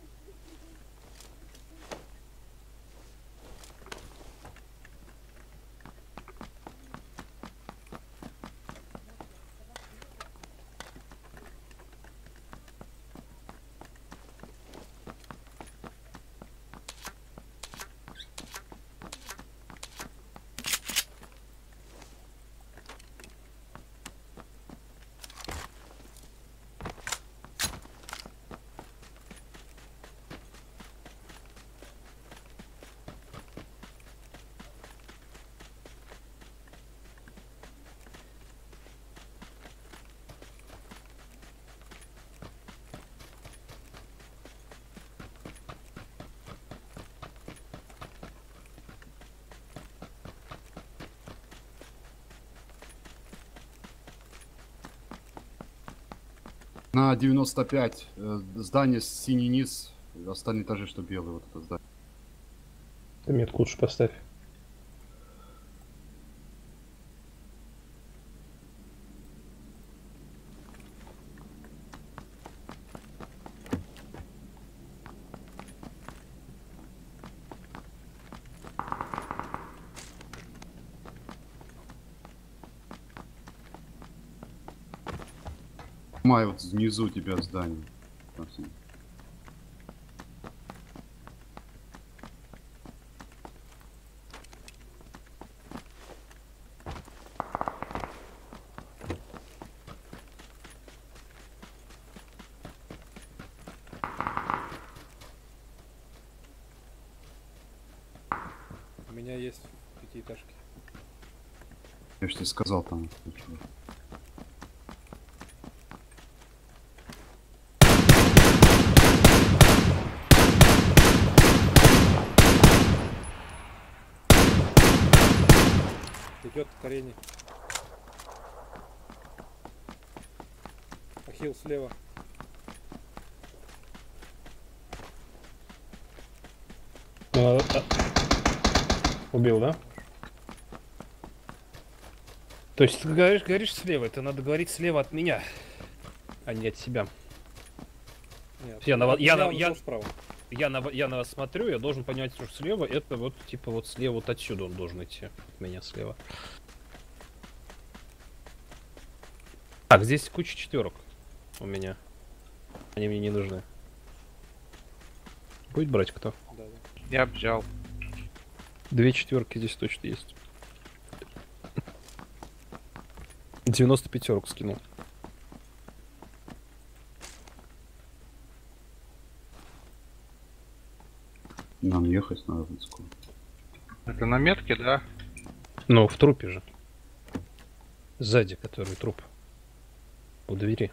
На девяносто пять э, здание синий низ, остальные этажи, что белые, вот это здание. Ты метку лучше поставь. Май, вот внизу у тебя здание. У меня есть пятиэтажки. Я же тебе сказал там. Идет корень. Ахилл слева. А, а... Убил, да? То есть ты говоришь, говоришь слева, это надо говорить слева от меня, а не от себя. Нет, я, на, вас, я, на, я, справа. Я, на, я на вас смотрю, я должен понять, что слева это вот типа вот слева, вот отсюда он должен идти. От меня слева. Так, здесь куча четверок у меня. Они мне не нужны. Будет брать кто? Да, да. Я взял. Две четверки здесь точно есть. девяносто пятерок скинул. Нам ехать надо скоро. Это на метке, да? Ну, в трупе же. Сзади, который труп. У двери.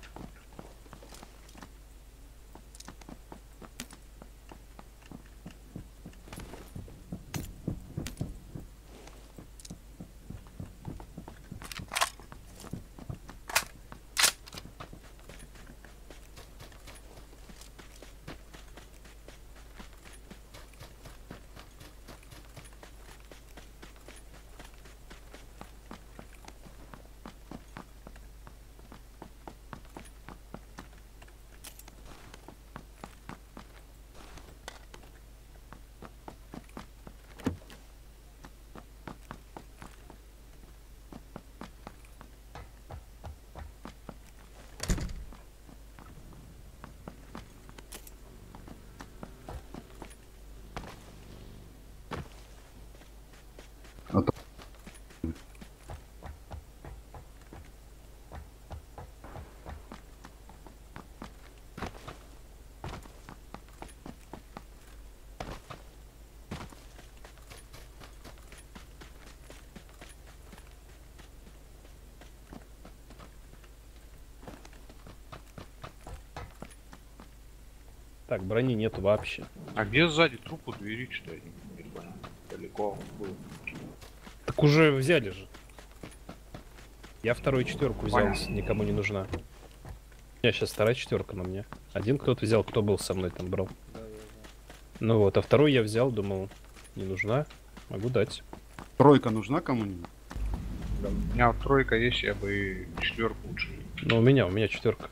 Так, брони нет вообще. А где сзади труп у двери, что я не понял? Далеко был. Так уже взяли же. Я вторую четверку взял, Понял. никому не нужна. У меня сейчас вторая четверка на мне. Один кто-то взял, кто был со мной там брал. Да, да, да. Ну вот, а вторую я взял, думал, не нужна. Могу дать. Тройка нужна кому-нибудь? Да, у меня вот тройка есть, я бы и четверку лучше. Ну у меня, у меня четверка.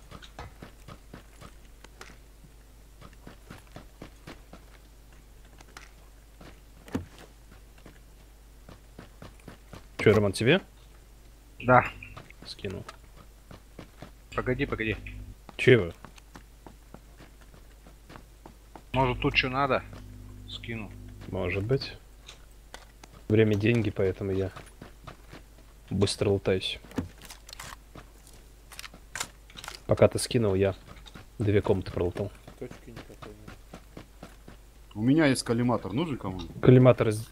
Че, Роман, тебе? Да. Скинул. Погоди, погоди. Чего? Может тут что надо? Скину. Может быть. Время деньги, поэтому я быстро лутаюсь. Пока ты скинул, я две комнаты пролутал. Точки никакой нет. У меня есть коллиматор, нужен кому-нибудь? Коллиматор из...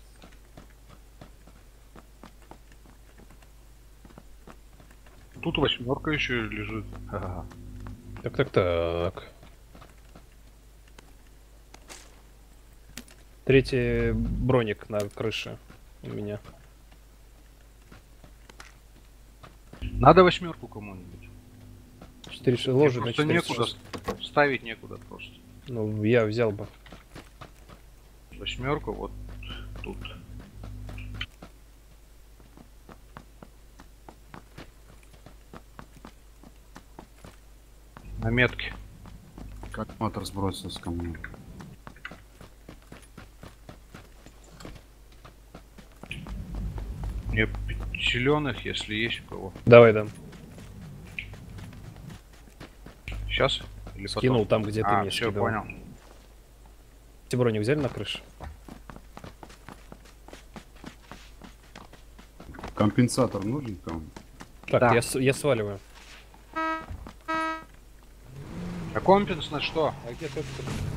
Тут восьмерка еще лежит. Ага. Так, так, так. Третий броник на крыше у меня. Надо восьмерку кому-нибудь. Четыре ш- ложи на Просто четыре некуда ш- ставить, некуда просто. Ну, я взял бы. Восьмерку вот тут. На метке. Коллиматор сбросился ко мне. Мне зеленых, если есть у кого. Давай, дам. Сейчас? Или Скинул потом? там, где ты А, мне все, скидывал. понял. Ты броник взяли на крыше? Компенсатор нужен кому? Так, Да. я, с- я сваливаю. А компенс на что? А где точка?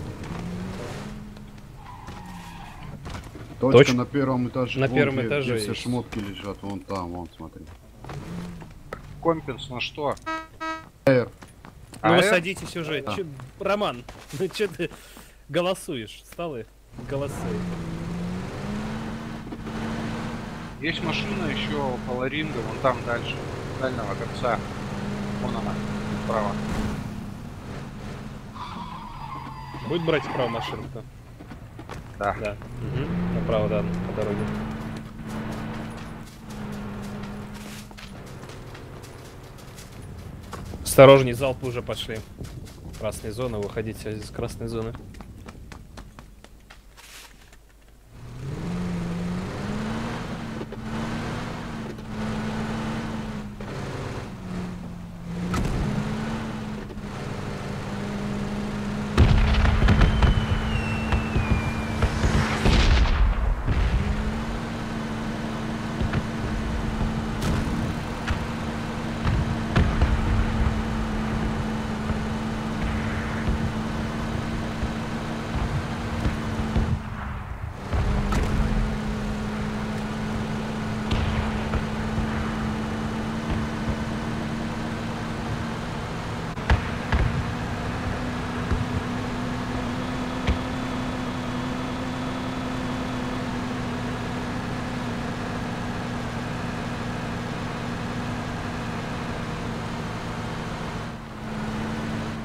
Точка, Точка на первом этаже. на Вон первом где- этаже где все есть. шмотки лежат, вон там, вон, смотри. Компенс на что? Эр. Ну вы А, э? садитесь уже. Да. Чё- Роман, ну че ты голосуешь? Встал и голосуй. Есть машина еще около ринга, вон там дальше. Дальнего конца. Вон она, справа. Будет брать вправо машину-то? Да. Да. Угу. Направо, да, по дороге. Осторожней, залпы уже пошли. Красные зоны, выходите из красной зоны.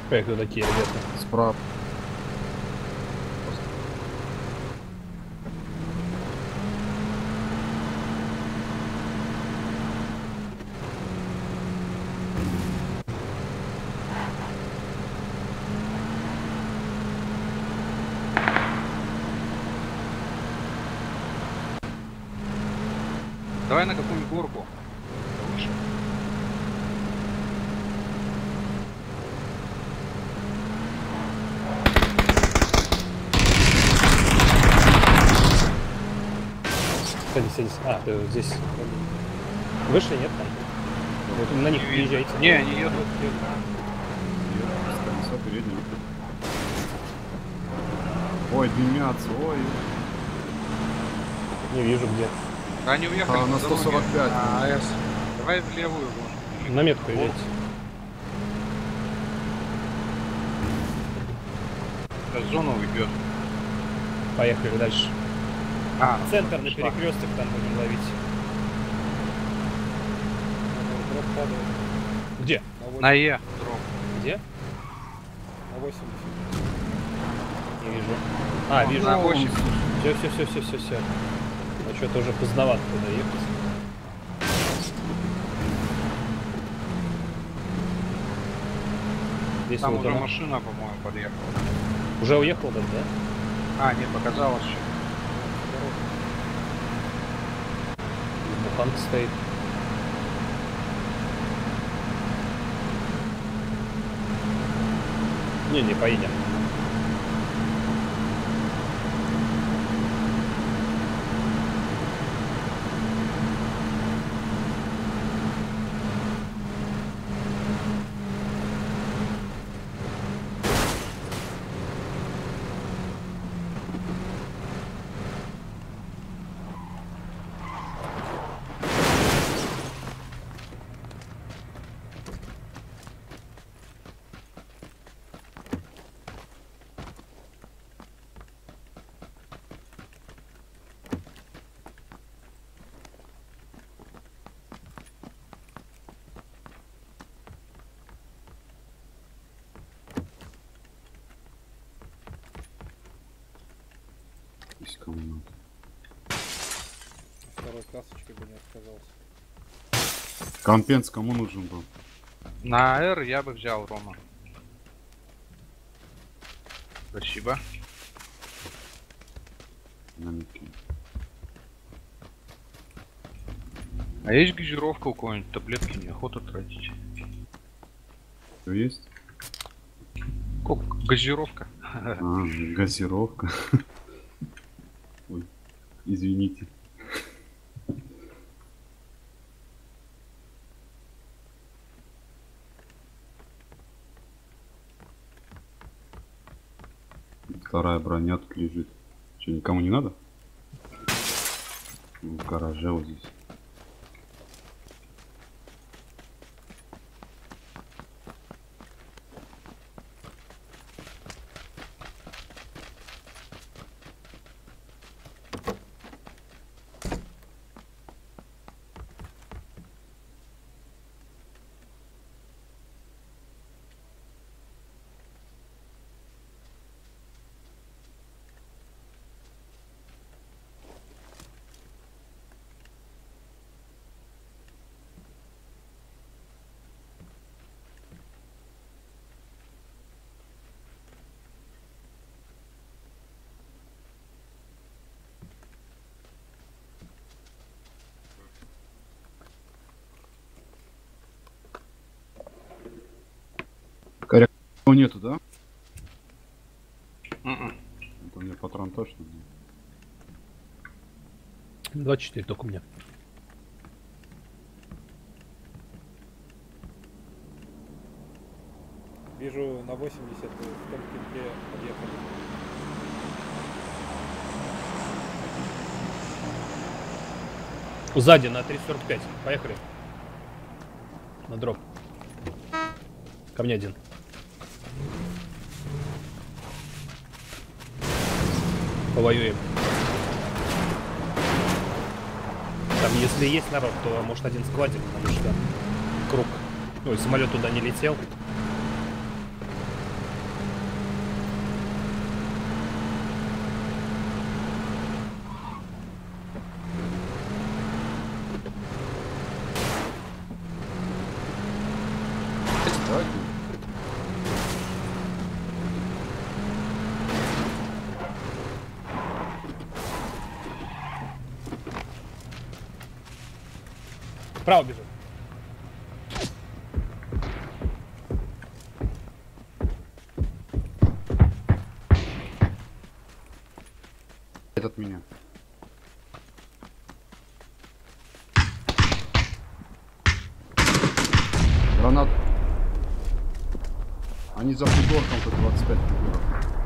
Как кто такие ребята? Справа. Давай на какую-нибудь горку. Лучше. Садись, садись. А, ты здесь. Вышли, нет там? Вот на них приезжайте. Не, они едут. Ой, дымятся, ой. Не вижу где. Они уехали а, на сто сорок пять. А, АЭС. Давай в левую вон. На метку идите. Сейчас зону уйдет. Поехали дальше. А, центр на перекресток там будем ловить. Дроп падает. Где? На Е. Дроп. Где? На восемьдесят. Не вижу. А, вижу. На восемьдесят. Все, все, все, все, все, все. Ну что-то уже поздновато туда ехать. Здесь Там вот уже она. машина, по-моему, подъехала. Уже уехал, да, да? А, нет, показалось еще. Муханг стоит. Не, не поедем. Кому надо. Второй касочкой бы не отказался. Компенс кому нужен был? На Р я бы взял, Рома. Спасибо. Намеки. А есть газировка у кого-нибудь? Таблетки неохота тратить. Что есть? Как? Газировка. А, газировка. Ой, извините. Вторая броня тут лежит. Что, никому не надо? В гараже вот здесь. Корректного нету, да? Mm-mm. Это у меня патрон точно нет. двадцать четыре только у меня. Вижу на восемьдесят в том кемпе подъехали. Сзади на триста сорок пять. Поехали. На дроп. Ко мне один. Повоюем. Там, если есть народ, то может один складик, потому что круг. Ой, самолет туда не летел. Давайте. Вправо бежит. От меня. Гранат. Они за пригорком-то двадцать пять пригорок.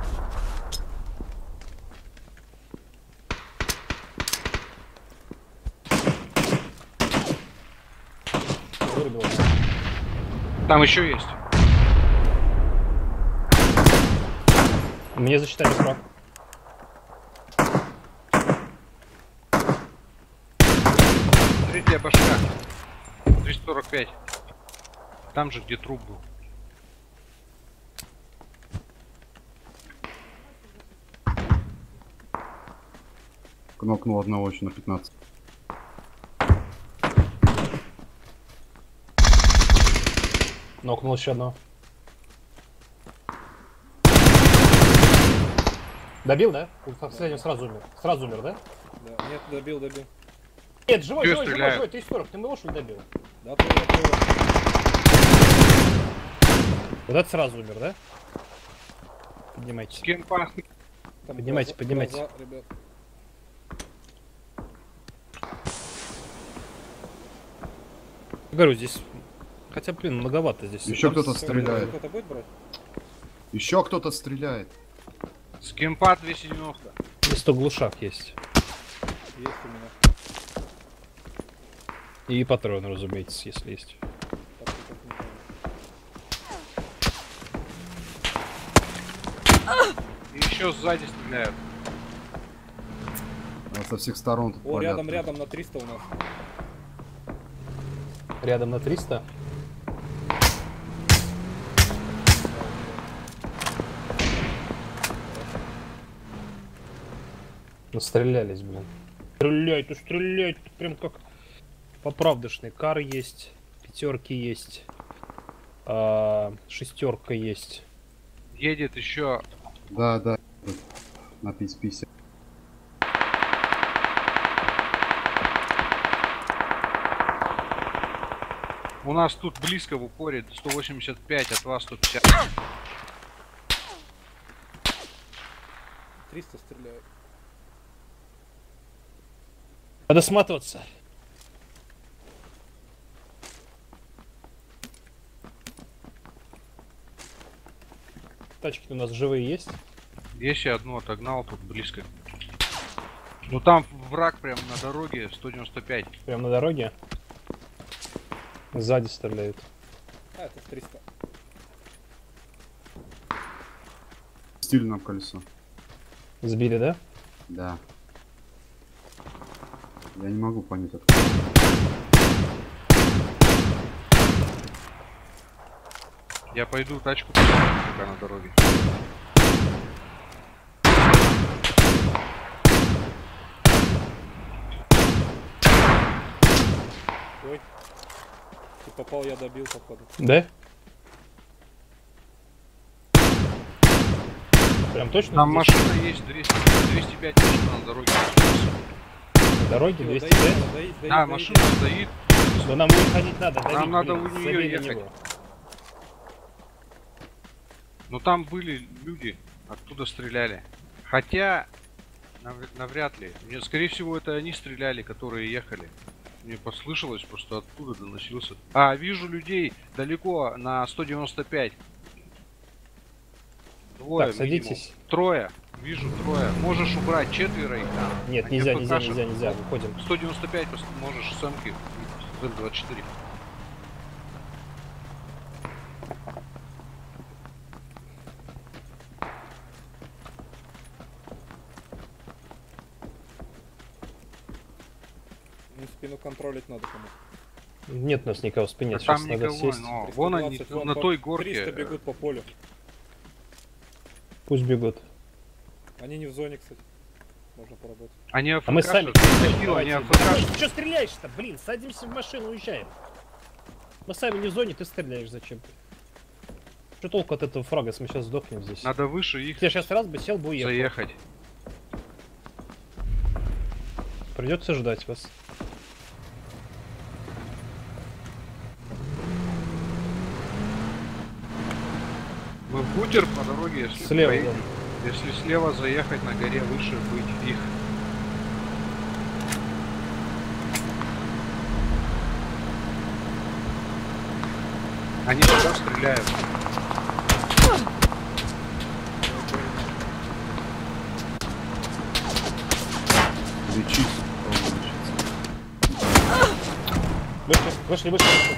Там еще есть. Мне засчитали срок. Третья башка. триста сорок пять. Там же, где труп был. Кнопнул одного еще на пятнадцать. Нокнул еще одного. Добил, да? Последний сразу умер. Сразу умер, да? Да. Нет, добил, добил. Нет, живой, живой, живой, живой, триста сорок. Ты его что ли добил? Да, ты его. Вот это сразу умер, да? Поднимайтесь. Поднимайте, глаза, поднимайте. Глаза, ребят. Говорю, здесь... Хотя, блин, многовато здесь. Еще кто-то стреляет. Кто-то будет брать? Еще кто-то стреляет. Скимпад двести девяносто. Здесь сто глушак есть. Есть у меня. И патроны, разумеется, если есть. И еще сзади стреляют. А со всех сторон тут О, палят. рядом, рядом на триста у нас. Рядом на триста? Настрелялись, блин. Стреляй, ты стреляй, ты прям как поправдышный. Кар есть, пятерки есть, а, шестерка есть. Едет еще. Да, да. На пятьдесят пятьдесят. У нас тут близко в упоре сто восемьдесят пять, от вас сто пятьдесят. триста стреляют. Надо сматываться. Тачки у нас живые есть? Есть, я одну отогнал, тут близко. Ну там враг прям на дороге, сто девяносто пять. Прям на дороге? Сзади стреляют. А, это триста. Стиль нам колесо. Сбили, да? Да. Я не могу понять, откуда. Я пойду тачку пока на дороге. Ой. Ты попал, я добил, походу. Да? Прям точно? Там машина есть, двести, двести пять машин на дороге. На дороге двести Доедь, пять? надо, доедь, доедь, Да, доедь. машина стоит. Да нам выходить надо, Нам давить, надо блин, у нее забей на ехать. него. Но там были люди, оттуда стреляли. Хотя, навряд, навряд ли. Мне, скорее всего, это они стреляли, которые ехали. Мне послышалось, просто оттуда доносился. А, вижу людей далеко, на сто девяносто пять. Двое, Так, садитесь. минимум. Трое. Вижу трое. Можешь убрать четверо их там. Нет, Они нельзя, в нельзя, ПКшах. нельзя, нельзя, выходим. сто девяносто пять просто можешь самки. двадцать четыре. Ну, спину контролить надо кому. Нет у нас никого в спине, А сейчас там надо никого, сесть. но вон они, триста двадцать, на вон той по- горке. триста бегут по полю. Пусть бегут. Они не в зоне, кстати. Можно поработать. Они А мы сами... АФКшат. Они АФКшат. Ты что стреляешь-то, блин? Садимся в машину, уезжаем. Мы сами не в зоне, ты стреляешь зачем? Что толку от этого фрага, если мы сейчас сдохнем здесь? Надо выше их. Я сейчас раз бы сел бы уехал. Заехать. Придется ждать вас. Мы в бутер по дороге, если слева, поедем. Если слева заехать на горе выше, быть их. Они сюда стреляют. Лечись. Вышли, вышли, вышли, вышли.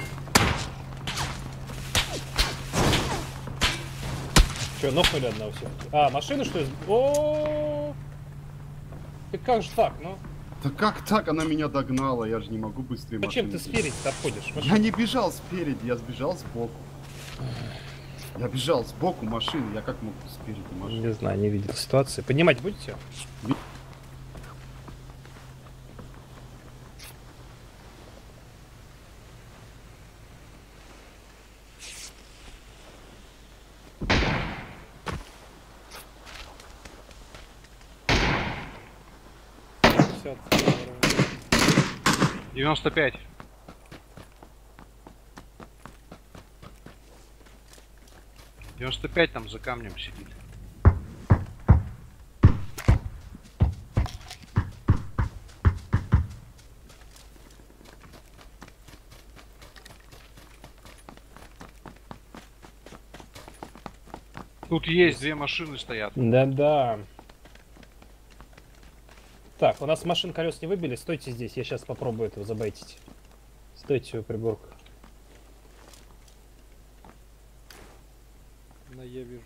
Че, нокнули одного все? А, машина что ли? О, ты как же так, ну? Да как так? Она меня догнала, я же не могу быстрее. Зачем ты спереди обходишь? Машину? Я не бежал спереди, я сбежал сбоку. Я бежал сбоку машины, я как мог спереди машины? Не знаю, не видел ситуации. Поднимать будете? девяносто пять. девяносто пять там за камнем сидит. Тут есть две машины стоят. Да-да. Так, у нас машин колес не выбили. Стойте здесь, я сейчас попробую этого забайтить. Стойте у пригорка. Да, я вижу.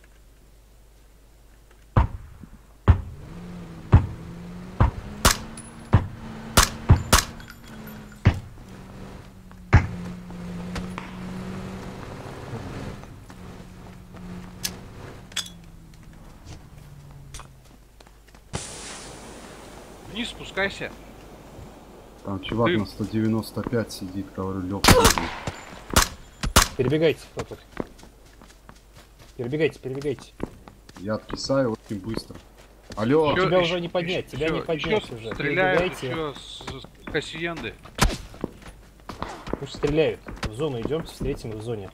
Вниз спускайся. Там чувак Ты... на сто девяносто пять сидит, говорю, лёг. Перебегайте, кто тут? Перебегайте, перебегайте. Я откисаю очень быстро. Алло! Еще, тебя еще, уже не поднять, еще, тебя еще, не поднять еще уже. Стреляют еще с, с кассиенды. Уж стреляют. В зону идем, встретим в зоне.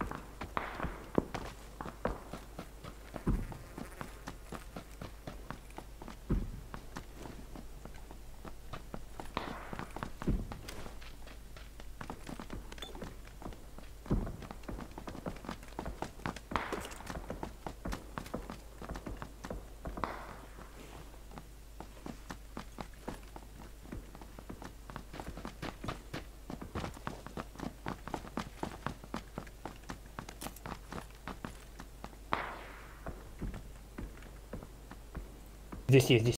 Здесь есть, здесь.